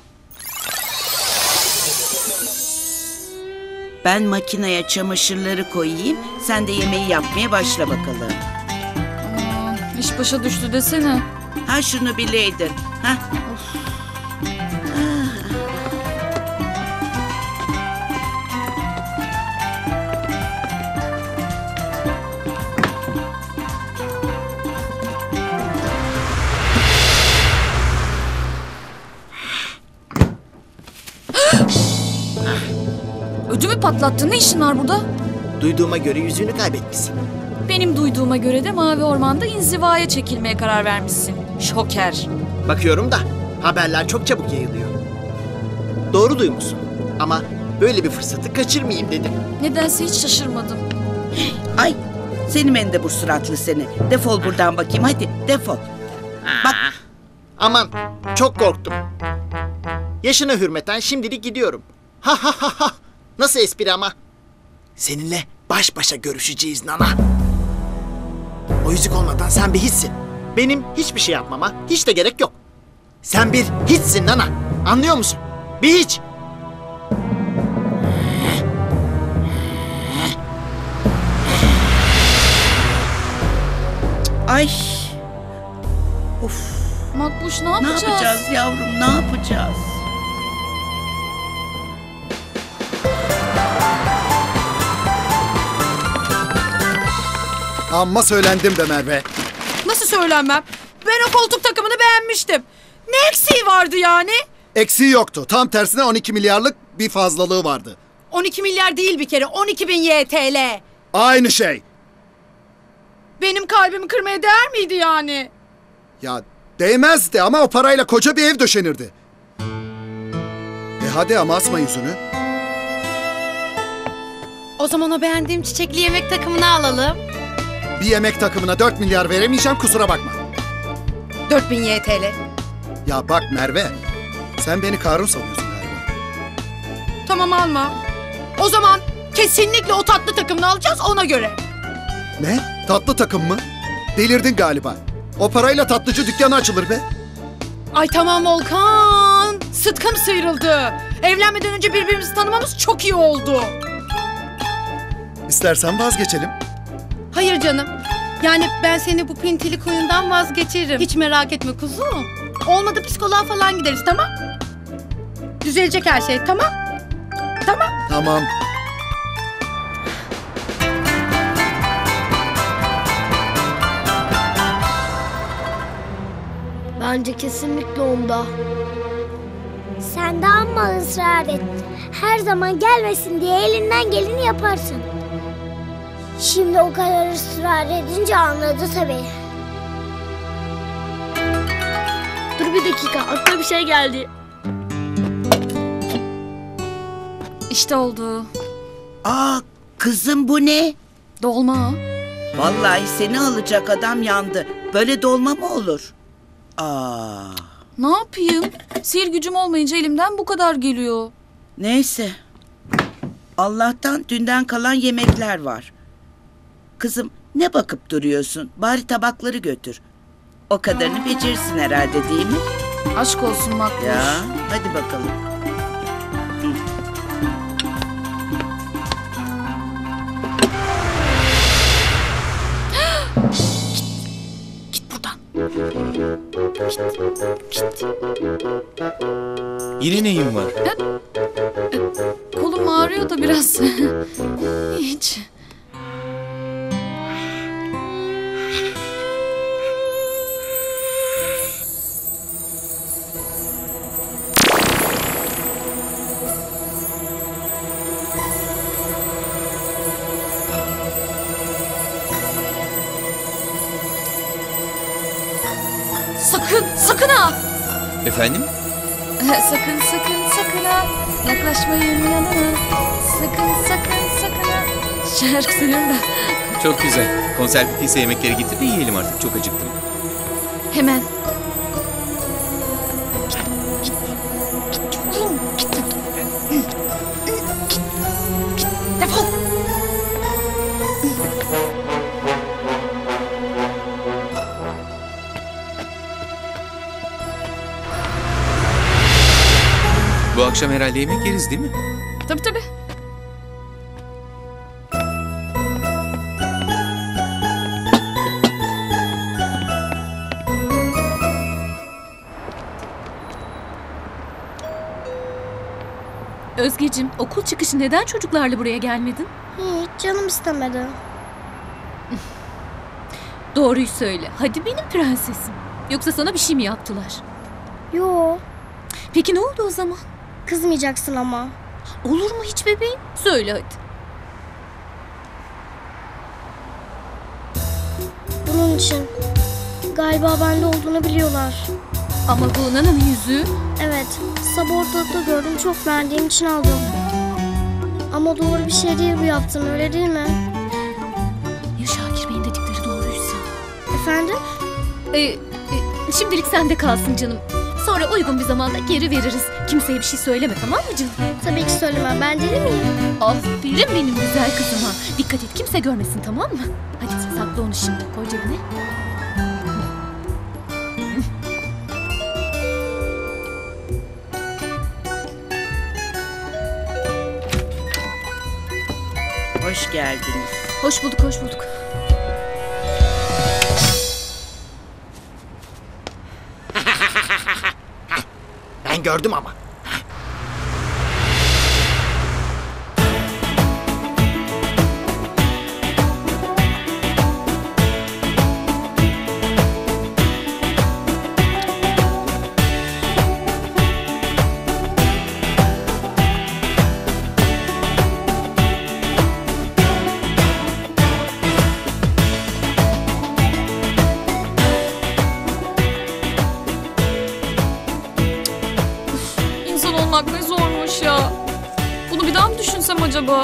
Ben makineye çamaşırları koyayım. Sen de yemeği yapmaya başla bakalım. İş başa düştü desene. Ha şunu bileydin. Ha. Ödümü patlattın. Ne işin var burada? Duyduğuma göre yüzüğünü kaybetmişsin. Benim duyduğuma göre de Mavi Orman'da inzivaya çekilmeye karar vermişsin. Şoker. Bakıyorum da haberler çok çabuk yayılıyor. Doğru duymuşsun. Ama böyle bir fırsatı kaçırmayayım dedim. Nedense hiç şaşırmadım. Ay, seni mendebur suratlı seni. Defol buradan bakayım hadi defol. Bak. Aman çok korktum. Yaşına hürmeten şimdilik gidiyorum. Ha ha ha ha. Nasıl espri ama? Seninle baş başa görüşeceğiz Nana. O yüzük olmadan sen bir hissin. Benim hiçbir şey yapmama hiç de gerek yok. Sen bir hiçsin Nana. Anlıyor musun? Bir hiç. Ay. Of. Makbuş ne Ne yapacağız? yapacağız yavrum, ne yapacağız? Amma söylendim be Merve. Nasıl söylenmem? Ben o koltuk takımını beğenmiştim. Ne eksiği vardı yani? Eksiği yoktu. Tam tersine 12 milyarlık bir fazlalığı vardı. 12 milyar değil bir kere. 12.000 YTL. Aynı şey. Benim kalbimi kırmaya değer miydi yani? Ya değmezdi ama o parayla koca bir ev döşenirdi. Hadi ama asma yüzünü. O zaman o beğendiğim çiçekli yemek takımını alalım. Bir yemek takımına 4 milyar veremeyeceğim, kusura bakma. 4000 YTL. Ya bak Merve, sen beni Karun sanıyorsun galiba. Tamam alma. O zaman kesinlikle o tatlı takımını alacağız ona göre. Ne? Tatlı takım mı? Delirdin galiba. O parayla tatlıcı dükkanı açılır be. Ay tamam Volkan. Sıtkım sıyrıldı. Evlenmeden önce birbirimizi tanımamız çok iyi oldu. İstersen vazgeçelim. Hayır canım. Yani ben seni bu pintilik huyundan vazgeçiririm. Hiç merak etme kuzum. Olmadı psikoloğa falan gideriz, tamam? Düzelecek her şey, tamam? Tamam. Tamam. Bence kesinlikle onda. Sen de amma ısrar et. Her zaman gelmesin diye elinden geleni yaparsın. Şimdi o kadar ısrar edince anladı tabii. Dur bir dakika, aklıma bir şey geldi. İşte oldu. Aa, kızım bu ne? Dolma. Vallahi seni alacak adam yandı. Böyle dolma mı olur? Aa. Ne yapayım? Sihir gücüm olmayınca elimden bu kadar geliyor. Neyse. Allah'tan dünden kalan yemekler var. Kızım ne bakıp duruyorsun? Bari tabakları götür. O kadarını becerirsin herhalde değil mi? Aşk olsun Makbuş. Ya hadi bakalım. Git buradan. Git. Yine neyin var? Kolum ağrıyor da biraz. Hiç. Sakın ha! Efendim? Sakın ha! Yaklaşmayın yanına. Sakın ha! Şarkı söylüyorum da. Çok güzel. Konser bittiyse yemekleri getir de yiyelim artık. Çok acıktım. Hemen. Git. Defol. Bu akşam herhalde yemek yeriz değil mi? Tabii. Özgeciğim, okul çıkışı neden çocuklarla buraya gelmedin? Hiç canım istemedi. Doğruyu söyle. Hadi benim prensesim. Yoksa sana bir şey mi yaptılar? Yo, Peki ne oldu o zaman? kızmayacaksın ama. Olur mu hiç bebeğim? Söyle hadi. Bunun için. Galiba bende olduğunu biliyorlar. Ama bu Nana'nın yüzüğü. Evet, sabah ortalıkta gördüm, çok beğendiğim için aldım. Ama doğru bir şey değil bu yaptığım, öyle değil mi? Ya Şakir Bey'in dedikleri doğruysa? Efendim? Şimdilik sende kalsın canım. Sonra uygun bir zamanda geri veririz. Kimseye bir şey söyleme, tamam mı canım? Tabii ki söylemem, ben deli miyim? Aferin benim güzel kızıma. Dikkat et, kimse görmesin, tamam mı? Hadi sakla onu şimdi, koy cebine. hoş geldiniz. Hoş bulduk, hoş bulduk. Ben gördüm ama. İnsan olmak ne zormuş ya. Bunu bir daha mı düşünsem acaba?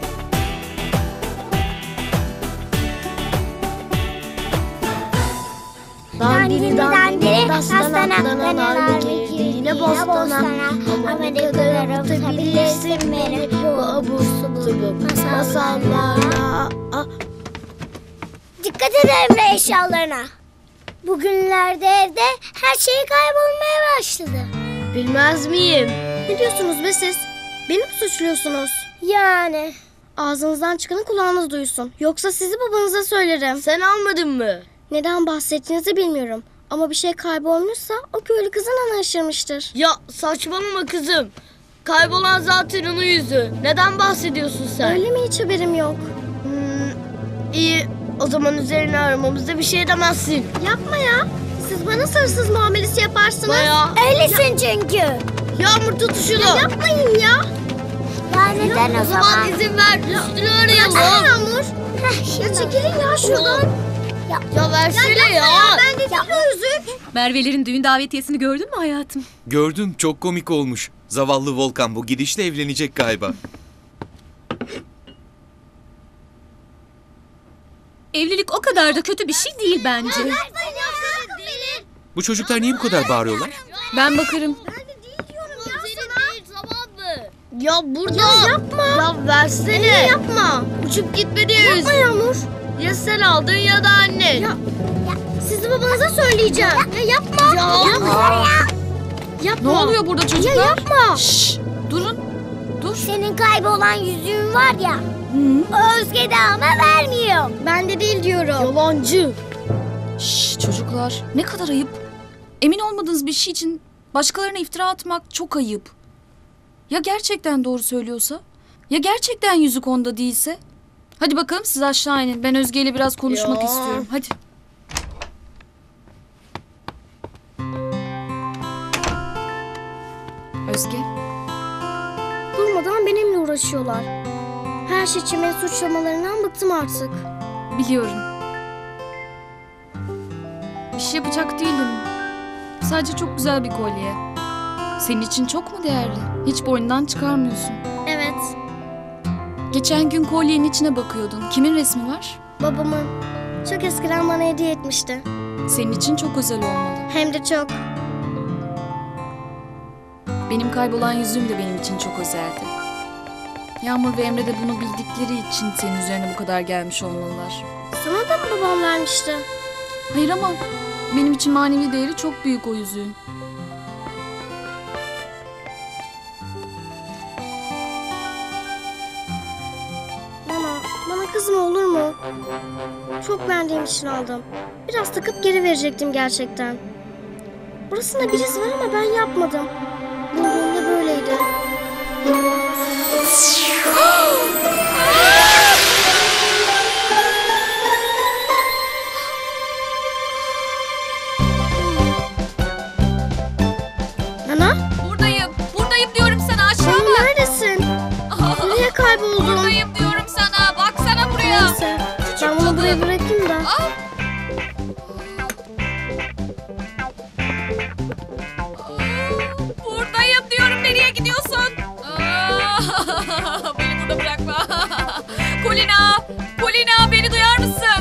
Dandini dandini dastana danalar bekir yine bostana. Ama ne kadar avutabilirsin beni bu abur subur masallarla. Dikkat et Emre eşyalarına. Bugünlerde evde her şey kaybolmaya başladı. Bilmez miyim? Ne diyorsunuz be siz? Beni mi suçluyorsunuz? Yani. Ağzınızdan çıkanı kulağınız duysun. Yoksa sizi babanıza söylerim. Sen almadın mı? Neden bahsettiğinizi bilmiyorum. Ama bir şey kaybolmuşsa o köylü kızın ana aşırmıştır. Ya saçmalama kızım. Kaybolan zaten onun yüzü. Neden bahsediyorsun sen? Öyle mi, hiç haberim yok. İyi. O zaman üzerine aramamızda bir şey demezsin. Yapma ya. Siz bana hırsız muamelesi yaparsınız. Bayağı. Öylesin çünkü. Yağmur tut şunu. Yapmayın ya. Ya neden o zaman? izin ver. Üstünü arayalım. Yağmur. Ya çekilin ya şuradan. Ya versene ya. Ben de değil o yüzük. Merve'lerin düğün davetiyesini gördün mü hayatım? Gördüm, çok komik olmuş. Zavallı Volkan bu gidişle evlenecek galiba. Evlilik o kadar da kötü bir şey değil bence. Bu çocuklar niye bu kadar bağırıyorlar? Ben bakarım. Ya burada. Ya yapma. Ya versene. Yapma. Uçup gitme diyoruz. Yapma Yağmur. Ya sen aldın ya da annen. Ya sizi babanıza söyleyeceğim. Ya yapma. Ya. Yapma. Ne oluyor burada çocuklar? Ya yapma. Şşş, durun. Dur. Senin kaybolan yüzüğün var ya. O Özge de ama vermiyor. Ben de değil diyorum. Yalancı. Şşş çocuklar, ne kadar ayıp. Emin olmadığınız bir şey için başkalarına iftira atmak çok ayıp. Ya gerçekten doğru söylüyorsa? Ya gerçekten yüzük onda değilse? Hadi bakalım siz aşağı inin. Ben Özge ile biraz konuşmak Ya. istiyorum. Hadi. Özge. Durmadan benimle uğraşıyorlar. Her şey için beni suçlamalarından bıktım artık. Biliyorum. Bir şey yapacak değilim. Sadece çok güzel bir kolye. Senin için çok mu değerli? Hiç boynundan çıkarmıyorsun. Evet, Geçen gün kolyenin içine bakıyordun. Kimin resmi var? babamın. Çok eskiden bana hediye etmişti. Senin için çok özel olmalı. Hem de çok. Benim kaybolan yüzüğüm de benim için çok özeldi. Yağmur ve Emre de bunu bildikleri için senin üzerine bu kadar gelmiş olmalılar. Sana da mı babam vermişti? Hayır ama benim için manevi değeri çok büyük o yüzüğün. Bana kızma olur mu? Çok beğendiğim için aldım. Biraz takıp geri verecektim gerçekten. Burasında bir iz var ama ben yapmadım. Bulduğumda böyleydi. Nana? Buradayım diyorum sana, aşağı Nana bak. neredesin? Nereye kayboldun? Buradayım diyorum sana, baksana buraya. Neyse, ben bunu buraya bırakayım da. Buradayım diyorum, nereye gidiyorsun? Beni burada bırakma. Kulina beni duyar mısın?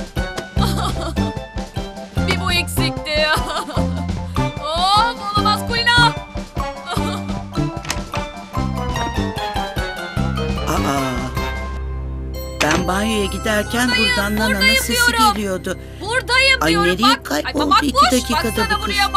Bir bu eksikti. Olamaz Kulina. Ben banyoya giderken buradan Nana'nın sesi diyorum. geliyordu. Buradayım Ay, diyorum. nereye Bak, kayboldu? Makbuş, 2 dakikada baksana bu kız. buraya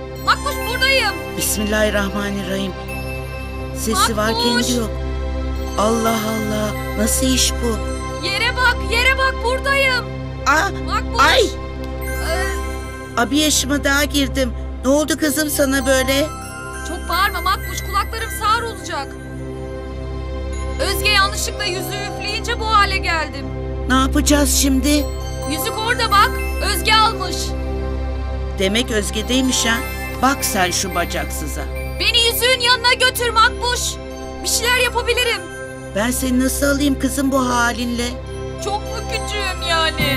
Makbuş buradayım. Bismillahirrahmanirrahim. Sesi var, kendi yok. Allah Allah. Nasıl iş bu? Yere bak buradayım. Makbuş. Ay! Bir yaşıma daha girdim. Ne oldu kızım sana böyle? Çok bağırma Makbuş, kulaklarım sağır olacak. Özge yanlışlıkla yüzüğü üfleyince bu hale geldim. Ne yapacağız şimdi? Yüzük orada bak, Özge almış. Demek Özge'deymiş ha. Bak sen şu bacaksıza. Beni yüzüğün yanına götür Makbuş. Bir şeyler yapabilirim. Ben seni nasıl alayım kızım bu halinle? Çok mu küçüğüm yani?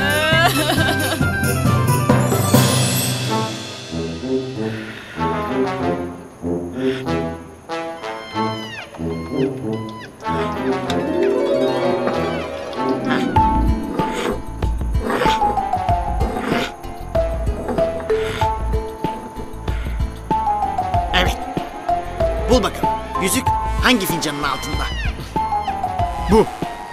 Evet. Bul bakalım. Yüzük hangi fincanın altında? Bu.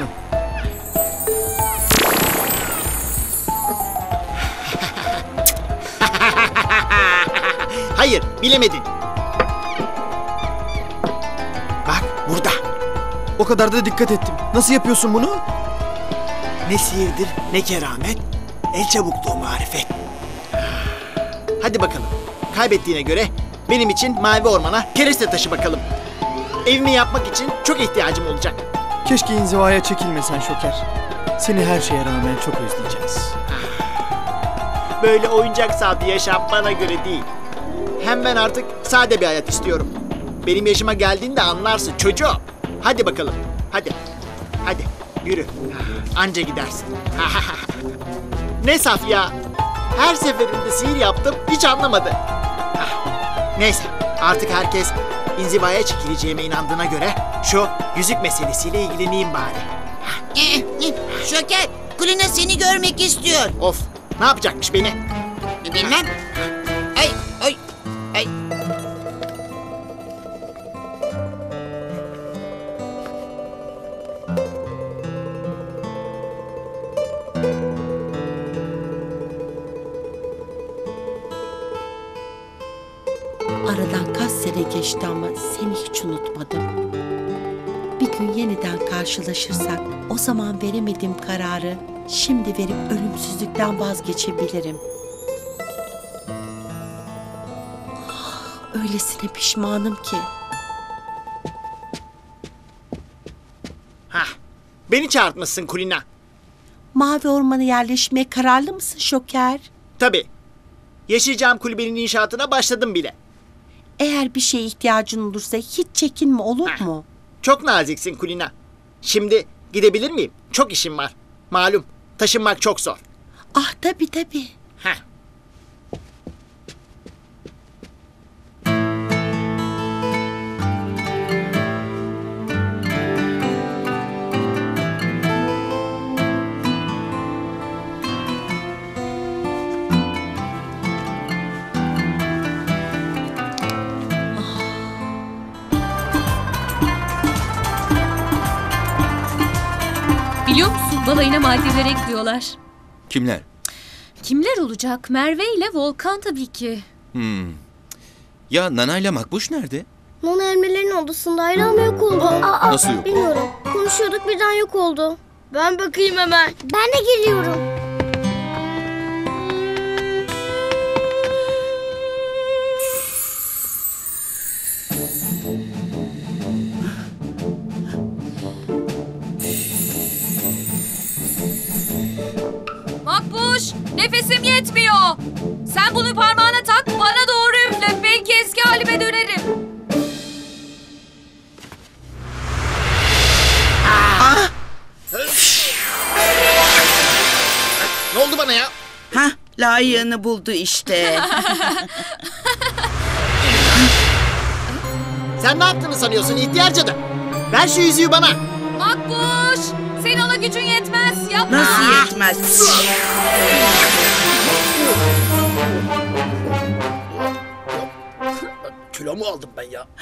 Hayır, bilemedin. Bak burada. O kadar da dikkat ettim. Nasıl yapıyorsun bunu? Ne sihirdir, ne keramet, el çabukluğu marifet. Hadi bakalım. Kaybettiğine göre benim için mavi ormana kereste taşı bakalım. Evimi yapmak için çok ihtiyacım olacak. Keşke inzivaya çekilmesen Şoker. Seni her şeye rağmen çok özleyeceğiz. Böyle oyuncak saati yaşam bana göre değil. Hem ben artık sade bir hayat istiyorum. Benim yaşıma geldiğinde anlarsın çocuğum. Hadi bakalım. Hadi. Hadi yürü. Anca gidersin. Ne saf ya. Her seferinde sihir yaptım hiç anlamadı. Neyse artık herkes inzivaya çekileceğime inandığına göre şu yüzük meselesiyle ilgileneyim bari. Şoker, Kulina seni görmek istiyor. Of, ne yapacakmış beni? Bilmem. Ay, ay, ay. Aradan kaç sene geçti ama seni hiç unutmadım. Bir gün yeniden karşılaşırsak o zaman veremediğim kararı şimdi verip ölümsüzlükten vazgeçebilirim. Öylesine pişmanım ki. Beni çağırtmışsın Kulina. Mavi Orman'a yerleşmeye kararlı mısın Şoker? Tabii. Yaşayacağım kulübenin inşaatına başladım bile. Eğer bir şeye ihtiyacın olursa hiç çekinme, olur mu? Çok naziksin Kulina. Şimdi gidebilir miyim? Çok işim var. Malum taşınmak çok zor. Ah tabii tabii. Biliyor musun, balayına Maldivlere gidiyorlar. Kimler? Kimler olacak? Merve ile Volkan tabii ki. Ya Nana ile Makbuş nerede? Nana elmelerin odasındaydı ama yok oldu. Nasıl yok? Bilmiyorum. Konuşuyorduk birden yok oldu. Ben bakayım hemen. Ben de geliyorum. Makbuş, nefesim yetmiyor. Sen bunu parmağına tak, bana doğru üfle. Belki eski halime dönerim. Ne oldu bana ya? Layığını buldu işte. Sen ne yaptığını sanıyorsun ihtiyar cadı? Ver şu yüzüğü bana. Makbuş, senin ona gücün yetmez. Yapma. Nasıl yetmez? Kilo mu aldım ben ya?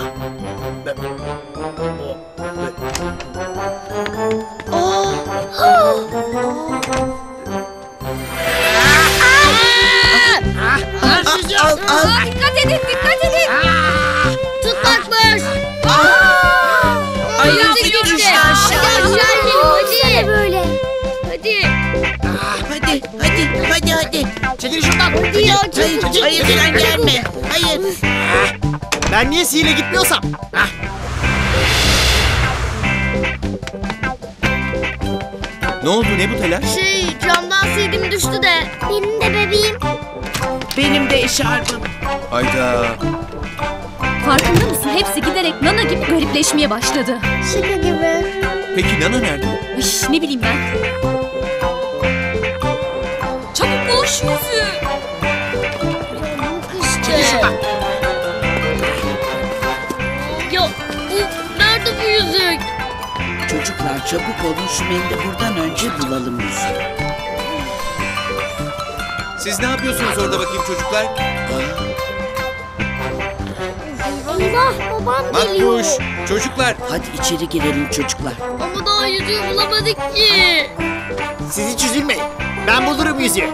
Dikkat edin, dikkat edin. Tut Makbuş. Ay Hadi. Çekil şuradan. Hadi ya, hayır sen gelme. Hayır. Ben niye sihirle gitmiyorsam? Ne oldu, ne bu telaş? Camdan sildim düştü de. Benim de bebeğim. Benim de eşarbım. Hayda. Farkında mısın? Hepsi giderek Nana gibi garipleşmeye başladı. Şaka gibi. Peki Nana nerede? Ay, ne bileyim ben. Çabuk bul şu yüzüğü. Ya nerede bu yüzük? Çocuklar çabuk olun, şu mendili buradan önce bulalım yüzüğü. Siz ne yapıyorsunuz orada bakayım çocuklar? Eyvah babam geliyor. Makbuş, çocuklar. Hadi içeri girelim çocuklar. Ama daha yüzüğü bulamadık ki. Siz hiç üzülmeyin. Ben bulurum yüzüğü.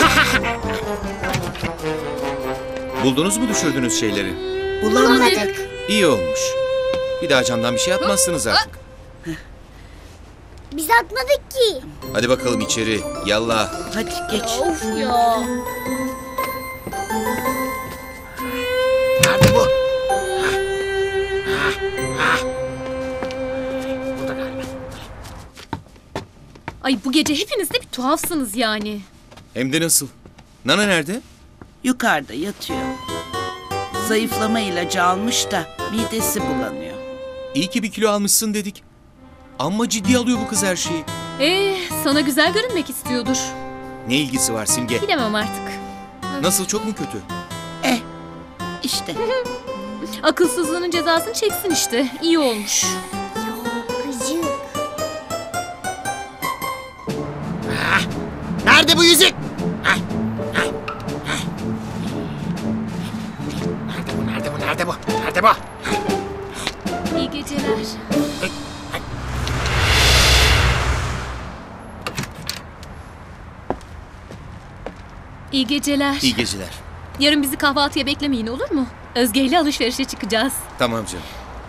Buldunuz mu düşürdüğünüz şeyleri? Bulamadık. İyi olmuş. Bir daha camdan bir şey atmazsınız artık. Biz atmadık ki. Hadi bakalım içeri. Yallah. Hadi geç. Of ya. Nerede bu? Ay bu gece hepiniz de bir tuhafsınız yani. Hem de nasıl? Nana nerede? Yukarıda yatıyor. Zayıflama ilacı almış da midesi bulanıyor. İyi ki 1 kilo almışsın dedik. Ama ciddi alıyor bu kız her şeyi. Sana güzel görünmek istiyordur. Ne ilgisi var Simge? Bilemem artık. Nasıl, çok mu kötü? İşte. Akılsızlığının cezasını çeksin işte. İyi olmuş. Gıcık. Nerede bu yüzük? Nerede bu? İyi geceler. İyi geceler. İyi geceler. Yarın bizi kahvaltıya beklemeyin, olur mu? Özge ile alışverişe çıkacağız. Tamam canım.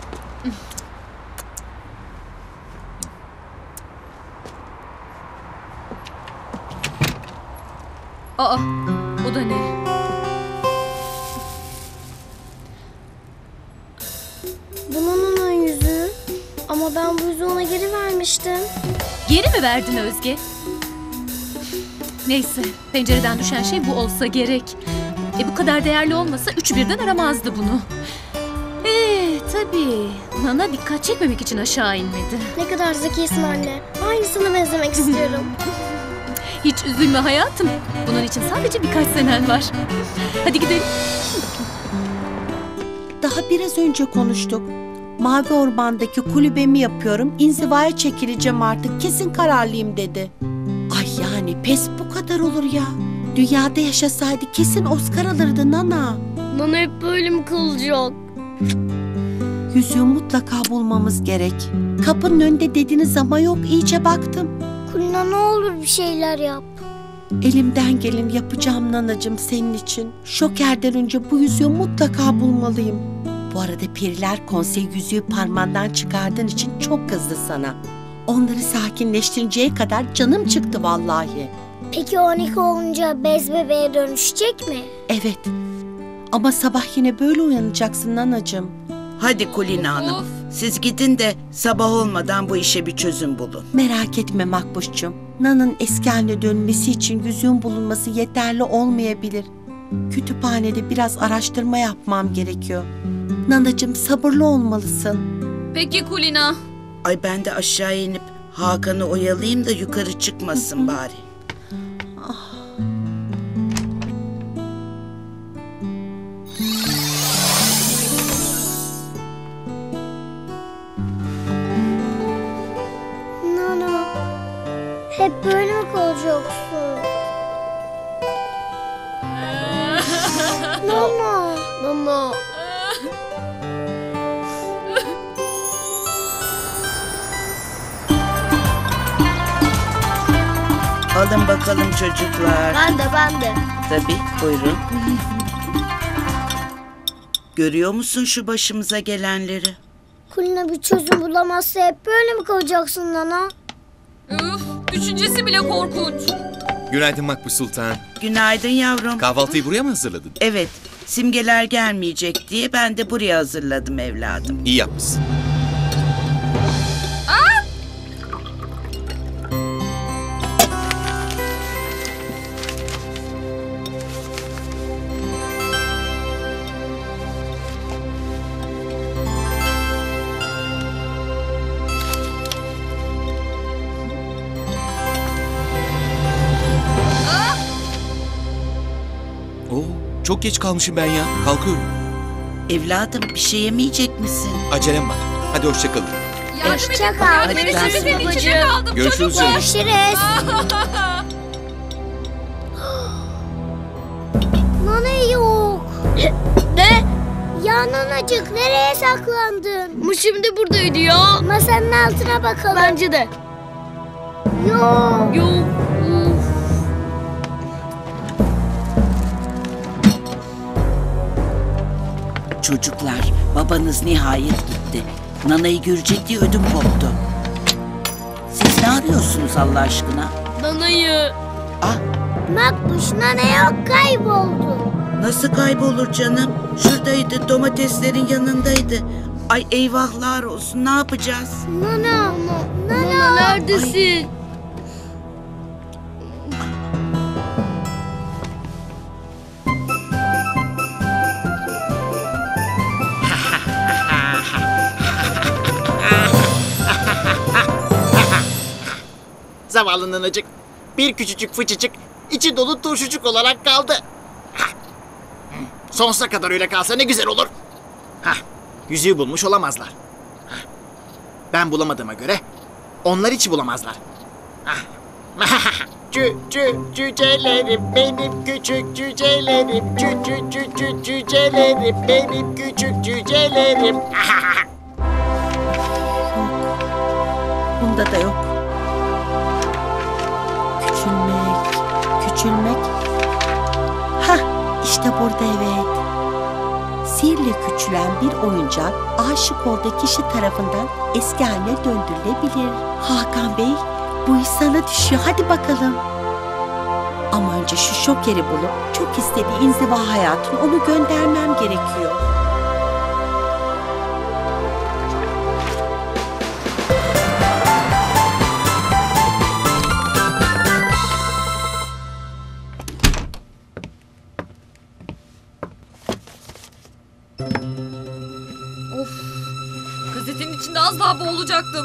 Aa, o da ne? Bu Nana'nın yüzüğü. Ama ben bu yüzüğü ona geri vermiştim. Geri mi verdin Özge? Neyse, pencereden düşen şey bu olsa gerek. Bu kadar değerli olmasa üçü birden aramazdı bunu. Tabii. Nana dikkat çekmemek için aşağı inmedi. Ne kadar zekisin anne. Aynısına benzemek istiyorum. Hiç üzülme hayatım. Bunun için sadece birkaç senen var. Hadi gidelim. Daha biraz önce konuştuk. Mavi Orman'daki kulübemi yapıyorum. İnzivaya çekileceğim artık. Kesin kararlıyım dedi. Ay yani pes bu kadar olur ya. Dünyada yaşasaydı kesin Oscar alırdı Nana. Nana hep böyle mi kalacak? Yüzüğü mutlaka bulmamız gerek. Kapının önünde dediniz ama yok, iyice baktım. Kulina ne olur bir şeyler yap. Elimden geleni yapacağım Nanacığım senin için. Şokerden önce bu yüzüğü mutlaka bulmalıyım. Bu arada Periler Konseyi yüzüğü parmağından çıkardığın için çok kızdı sana. Onları sakinleştirinceye kadar canım çıktı vallahi. Peki 12 olunca bez bebeğe dönüşecek mi? Evet. Ama sabah yine böyle uyanacaksın Nanacığım. Hadi Kulina Hanım. Siz gidin de sabah olmadan bu işe bir çözüm bulun. Merak etme Makbuş'cum. Nana'nın eski haline dönmesi için yüzüğün bulunması yeterli olmayabilir. Kütüphanede biraz araştırma yapmam gerekiyor. Nanacığım sabırlı olmalısın. Peki Kulina. Ay ben de aşağı inip Hakan'ı oyalayayım da yukarı çıkmasın bari. Nana, hep böyle mi kalacaksın? Nana. Nana. Alın bakalım çocuklar. Ben de. Tabii, buyurun. Görüyor musun şu başımıza gelenleri? Kulina bir çözüm bulamazsa hep böyle mi kalacaksın Nana? Üf, düşüncesi bile korkunç. Günaydın Makbuş Sultan. Günaydın yavrum. Kahvaltıyı buraya mı hazırladın? Evet, Simgeler gelmeyecek diye ben de buraya hazırladım evladım. İyi yapmışsın. Oo, çok geç kalmışım ben ya. Kalkıyorum. Evladım bir şey yemeyecek misin? Acelem var. Hadi hoşça kalın. Hoşça kal. Görüşürüz babacığım. Görüşürüz canım. Görüşürüz. Nana yok. Ne? Ya nanacık nereye saklandın? Bu şimdi buradaydı ya. Masanın altına bakalım. Bence de. Yok. Yok. Çocuklar, babanız nihayet gitti. Nana'yı görecek diye ödüm koptu. Siz ne arıyorsunuz Allah aşkına? Nana'yı. Makbuş nana yok, kayboldu. Nasıl kaybolur canım? Şuradaydı, domateslerin yanındaydı. Ay eyvahlar olsun, ne yapacağız? Nana. Nana neredesin? Zavallı nanacık. Bir küçücük fıçıcık, içi dolu turşucuk olarak kaldı. Sonsuza kadar öyle kalsa ne güzel olur. Yüzüğü bulmuş olamazlar. Ben bulamadığıma göre onlar hiç bulamazlar. Cücelerim benim küçük cücelerim. Cücelerim benim küçük cücelerim. Bunda da yok. Küçülmek. Hah, işte burada evet. Sihirle küçülen bir oyuncak aşık olduğu kişi tarafından eski haline döndürülebilir. Hakan Bey, bu iş sana düşüyor. Hadi bakalım. Ama önce şu şokeri bulup çok istediği inziva hayatına onu göndermem gerekiyor. Of. Gazetenin içinde az daha boğulacaktım.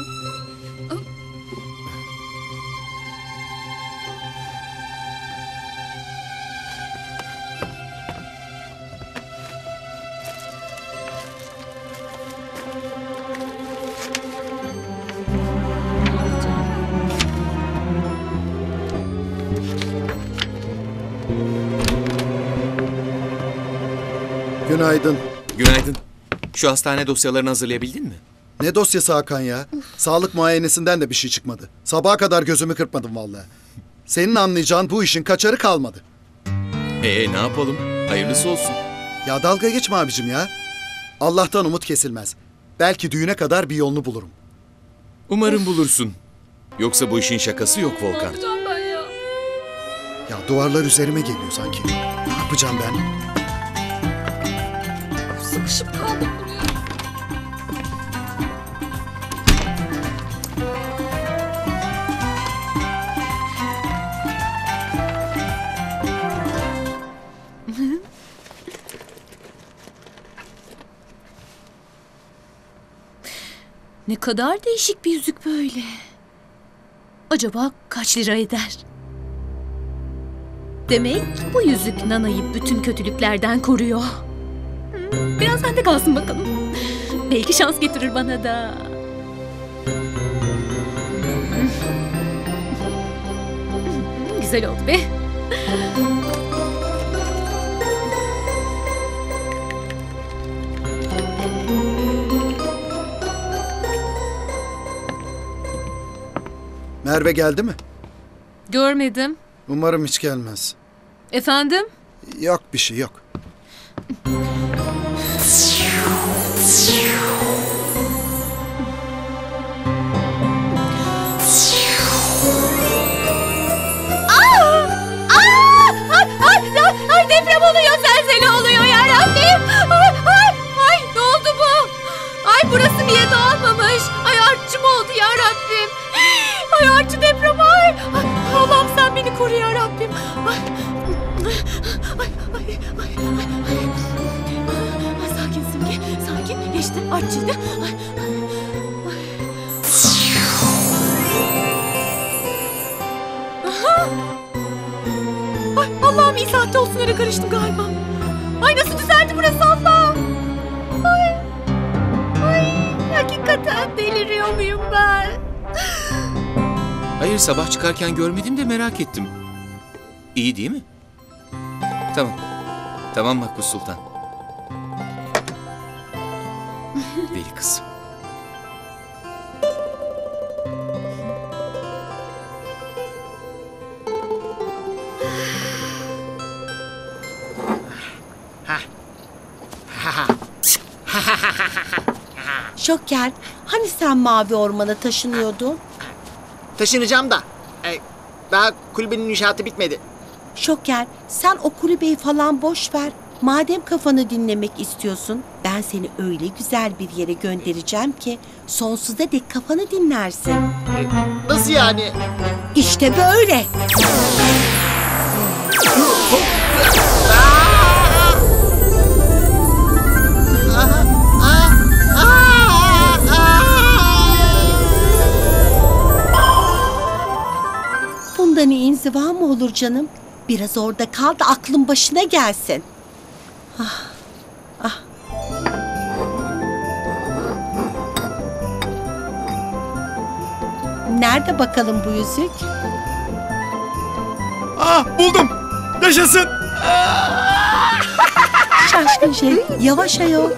Günaydın. Günaydın. Şu hastane dosyalarını hazırlayabildin mi? Ne dosyası Hakan ya? Sağlık muayenesinden de bir şey çıkmadı. Sabaha kadar gözümü kırpmadım vallahi. Senin anlayacağın bu işin kaçarı kalmadı. Ne yapalım? Hayırlısı olsun. Ya dalga geçme abicim ya. Allah'tan umut kesilmez. Belki düğüne kadar bir yolunu bulurum. Umarım bulursun. Yoksa bu işin şakası yok Volkan. Ne yapacağım ben ya? Ya duvarlar üzerime geliyor sanki. Ne yapacağım ben? Sıkışıp kaldım buraya. Ne kadar değişik bir yüzük böyle. Acaba kaç lira eder? Demek bu yüzük Nana'yı bütün kötülüklerden koruyor. Biraz bende kalsın bakalım. Belki şans getirir bana da. Güzel oldu be. Merve geldi mi? Görmedim. Umarım hiç gelmez. Efendim? Yok bir şey yok. burası niye dağılmamış? Ay artçı mı oldu ya Rabbim? Ay artçı deprem ay. Allah'ım sen beni koru ya Rabbim. Ay. Sakin Simge, sakin. Geçti, artçıydı. Ay Allah'ım iyi saatte olsun öyle karıştım galiba. Ay nasıl düzeldi burası Allah'ım? Ay hakikaten deliriyor muyum ben? Hayır, sabah çıkarken görmedim de merak ettim. İyi değil mi? Tamam. Tamam Makbuz Sultan. Deli kızım. Şoker, hani sen Mavi Orman'a taşınıyordun? Taşınacağım da. Daha kulübenin inşaatı bitmedi. Şoker, sen o kulübeyi falan boş ver. Madem kafanı dinlemek istiyorsun, ben seni öyle güzel bir yere göndereceğim ki sonsuza dek kafanı dinlersin. Nasıl yani? İşte böyle. Bundan iyi inziva mı olur canım? Biraz orada kal da aklın başına gelsin. Ah, ah. Nerede bakalım bu yüzük? Ah buldum. Yaşasın. Şaşkın şey, yavaş ayol.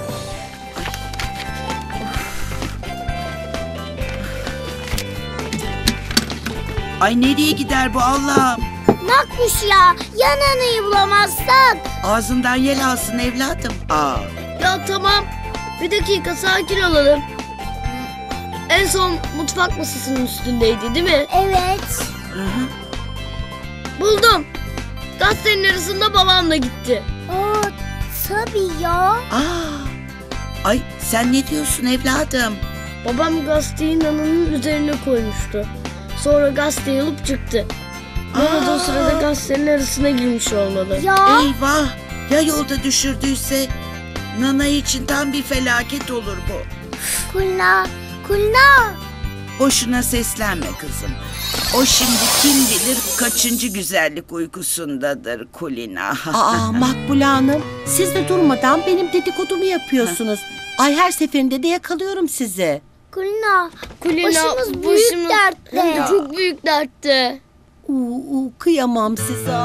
Ay nereye gider bu Allah'ım? Nakmış ya. Ya nanayı bulamazsak? Ağzından yel alsın evladım. Aa. Ya tamam. Bir dakika sakin olalım. En son mutfak masasının üstündeydi değil mi? Evet. Hı-hı. Buldum. Gazetenin arasında babamla gitti. Aa, tabii ya. Aa. Ay sen ne diyorsun evladım? Babam gazeteyi nananın üzerine koymuştu. Sonra gazeteyi alıp çıktı. Nana da o sırada gazetenin arasına girmiş olmalı. Ya. Eyvah. Ya yolda düşürdüyse? Nana için tam bir felaket olur bu. Kulina, Kulina. Boşuna seslenme kızım. O şimdi kim bilir kaçıncı güzellik uykusundadır Kulina. Aa Makbule Hanım, siz de durmadan benim dedikodumu yapıyorsunuz. Ay her seferinde de yakalıyorum sizi. Kulina, Kulina, başımız büyük dertte. Çok büyük dertte. Kıyamam size.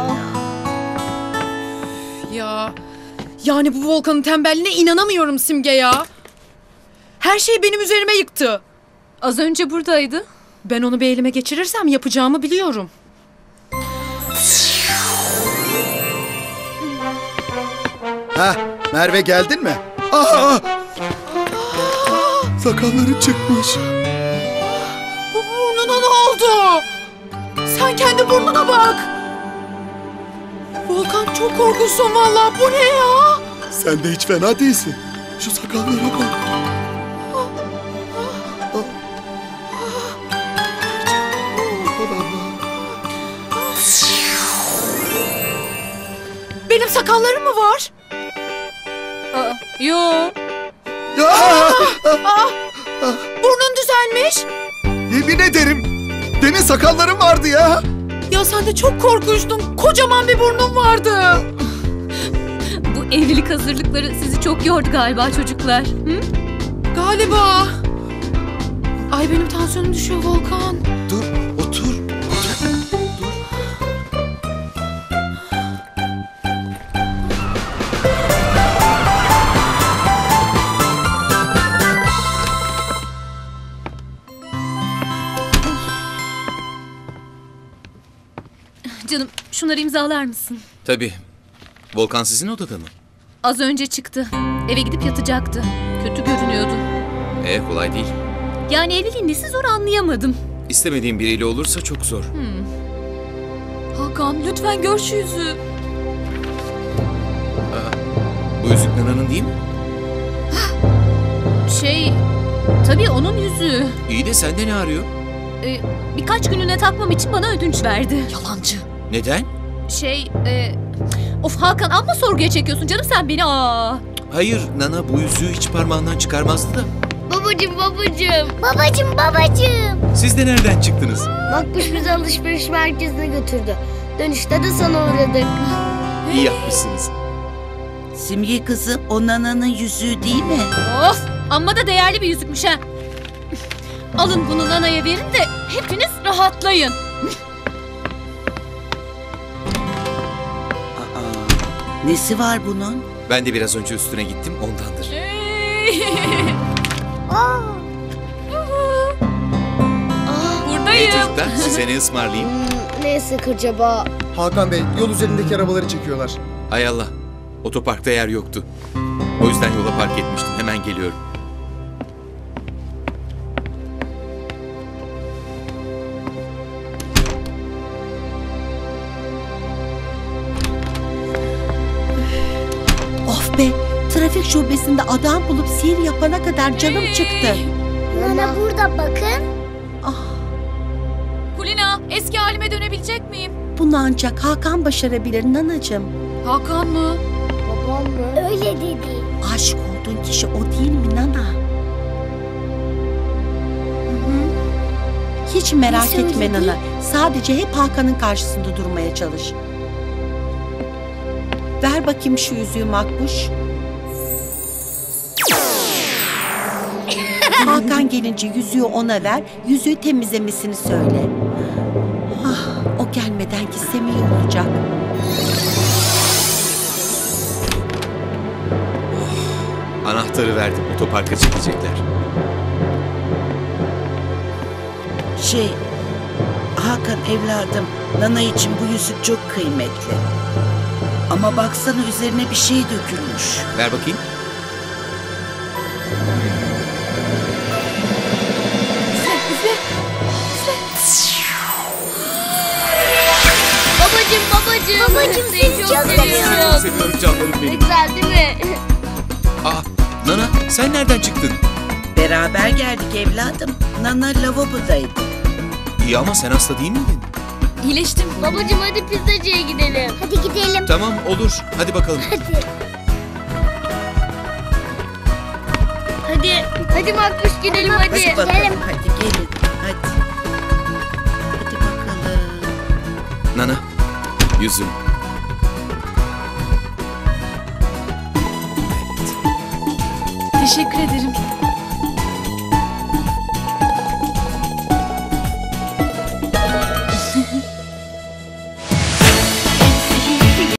Ya yani bu Volkan'ın tembelliğine inanamıyorum Simge ya. Her şeyi benim üzerime yıktı. Az önce buradaydı. Ben onu bir elime geçirirsem yapacağımı biliyorum. Heh, Merve geldin mi? Aa! Sakalları çıkmış. Bu burnuna ne oldu? Sen kendi burnuna bak. Volkan çok korkunçsun vallahi. Bu ne ya? Sen de hiç fena değilsin. Şu sakallara bak. Benim sakallarım mı var? Yo. Burnun düzelmiş. Yemin ederim. Demin sakallarım vardı ya. Ya sen de çok korkunçtun. Kocaman bir burnun vardı. Bu evlilik hazırlıkları sizi çok yordu galiba çocuklar. Hı? Galiba. Ay benim tansiyonum düşüyor Volkan. Dur, otur. Canım şunları imzalar mısın? Tabii. Volkan sizin odada mı? Az önce çıktı. Eve gidip yatacaktı. Kötü görünüyordu. Kolay değil. Yani evliliğin nesi zor anlayamadım. İstemediğin biriyle olursa çok zor. Hakan lütfen gör şu yüzüğü. Bu yüzük Nana'nın değil mi? Tabii onun yüzüğü. İyi de sende ne arıyor? Birkaç gününe takmam için bana ödünç verdi. Yalancı. Neden? Of Hakan, amma sorguya çekiyorsun canım sen beni. Hayır Nana, bu yüzüğü hiç parmağından çıkarmazdı da. Babacım. Babacım. Siz de nereden çıktınız? Makbuş bizi alışveriş merkezine götürdü. Dönüşte de sana uğradık. İyi yapmışsınız. Simge kızım, o Nana'nın yüzüğü değil mi? Of, amma da değerli bir yüzükmüş ha. Alın bunu Nana'ya verin de hepiniz rahatlayın. Nesi var bunun? Ben de biraz önce üstüne gittim, ondandır. Buradayım. Çocuklar, size ne ısmarlayayım? Ne yesek acaba? Hakan Bey, yol üzerindeki arabaları çekiyorlar. Hay Allah, otoparkta yer yoktu. O yüzden yola park etmiştim, hemen geliyorum. Of be, trafik şubesinde adam bulup sihir yapana kadar canım çıktı. Nana burada bakın. Kulina, eski halime dönebilecek miyim? Bunu ancak Hakan başarabilir nanacığım. Hakan mı? Babam mı? Öyle dedi. Aşık olduğun kişi o değil mi Nana? Hiç merak Nasıl etme öyle Nana. değil? Sadece hep Hakan'ın karşısında durmaya çalış. Ver bakayım şu yüzüğü Makbuş. Hakan gelince yüzüğü ona ver, yüzüğü temizlemesini söyle. O gelmeden gitsem iyi olacak. Anahtarı verdim, otoparka çekecekler. Hakan evladım, Nana için bu yüzük çok kıymetli. Ama baksana üzerine bir şey dökülmüş. Ver bakayım. Babacım seni çok seviyorum. Çok seviyorum canlarım Ne benim. güzel değil mi? Nana, sen nereden çıktın? Beraber geldik evladım. Nana lavabodaydı. İyi ama sen hasta değil miydin? İyileştim. Babacım hadi pizzacıya gidelim. Hadi gidelim. Tamam, olur. Hadi bakalım. Hadi Makbuş gidelim hadi. Hadi bakalım, hadi gelin. Hadi. Hadi bakalım. Nana, yüzüm. Teşekkür ederim.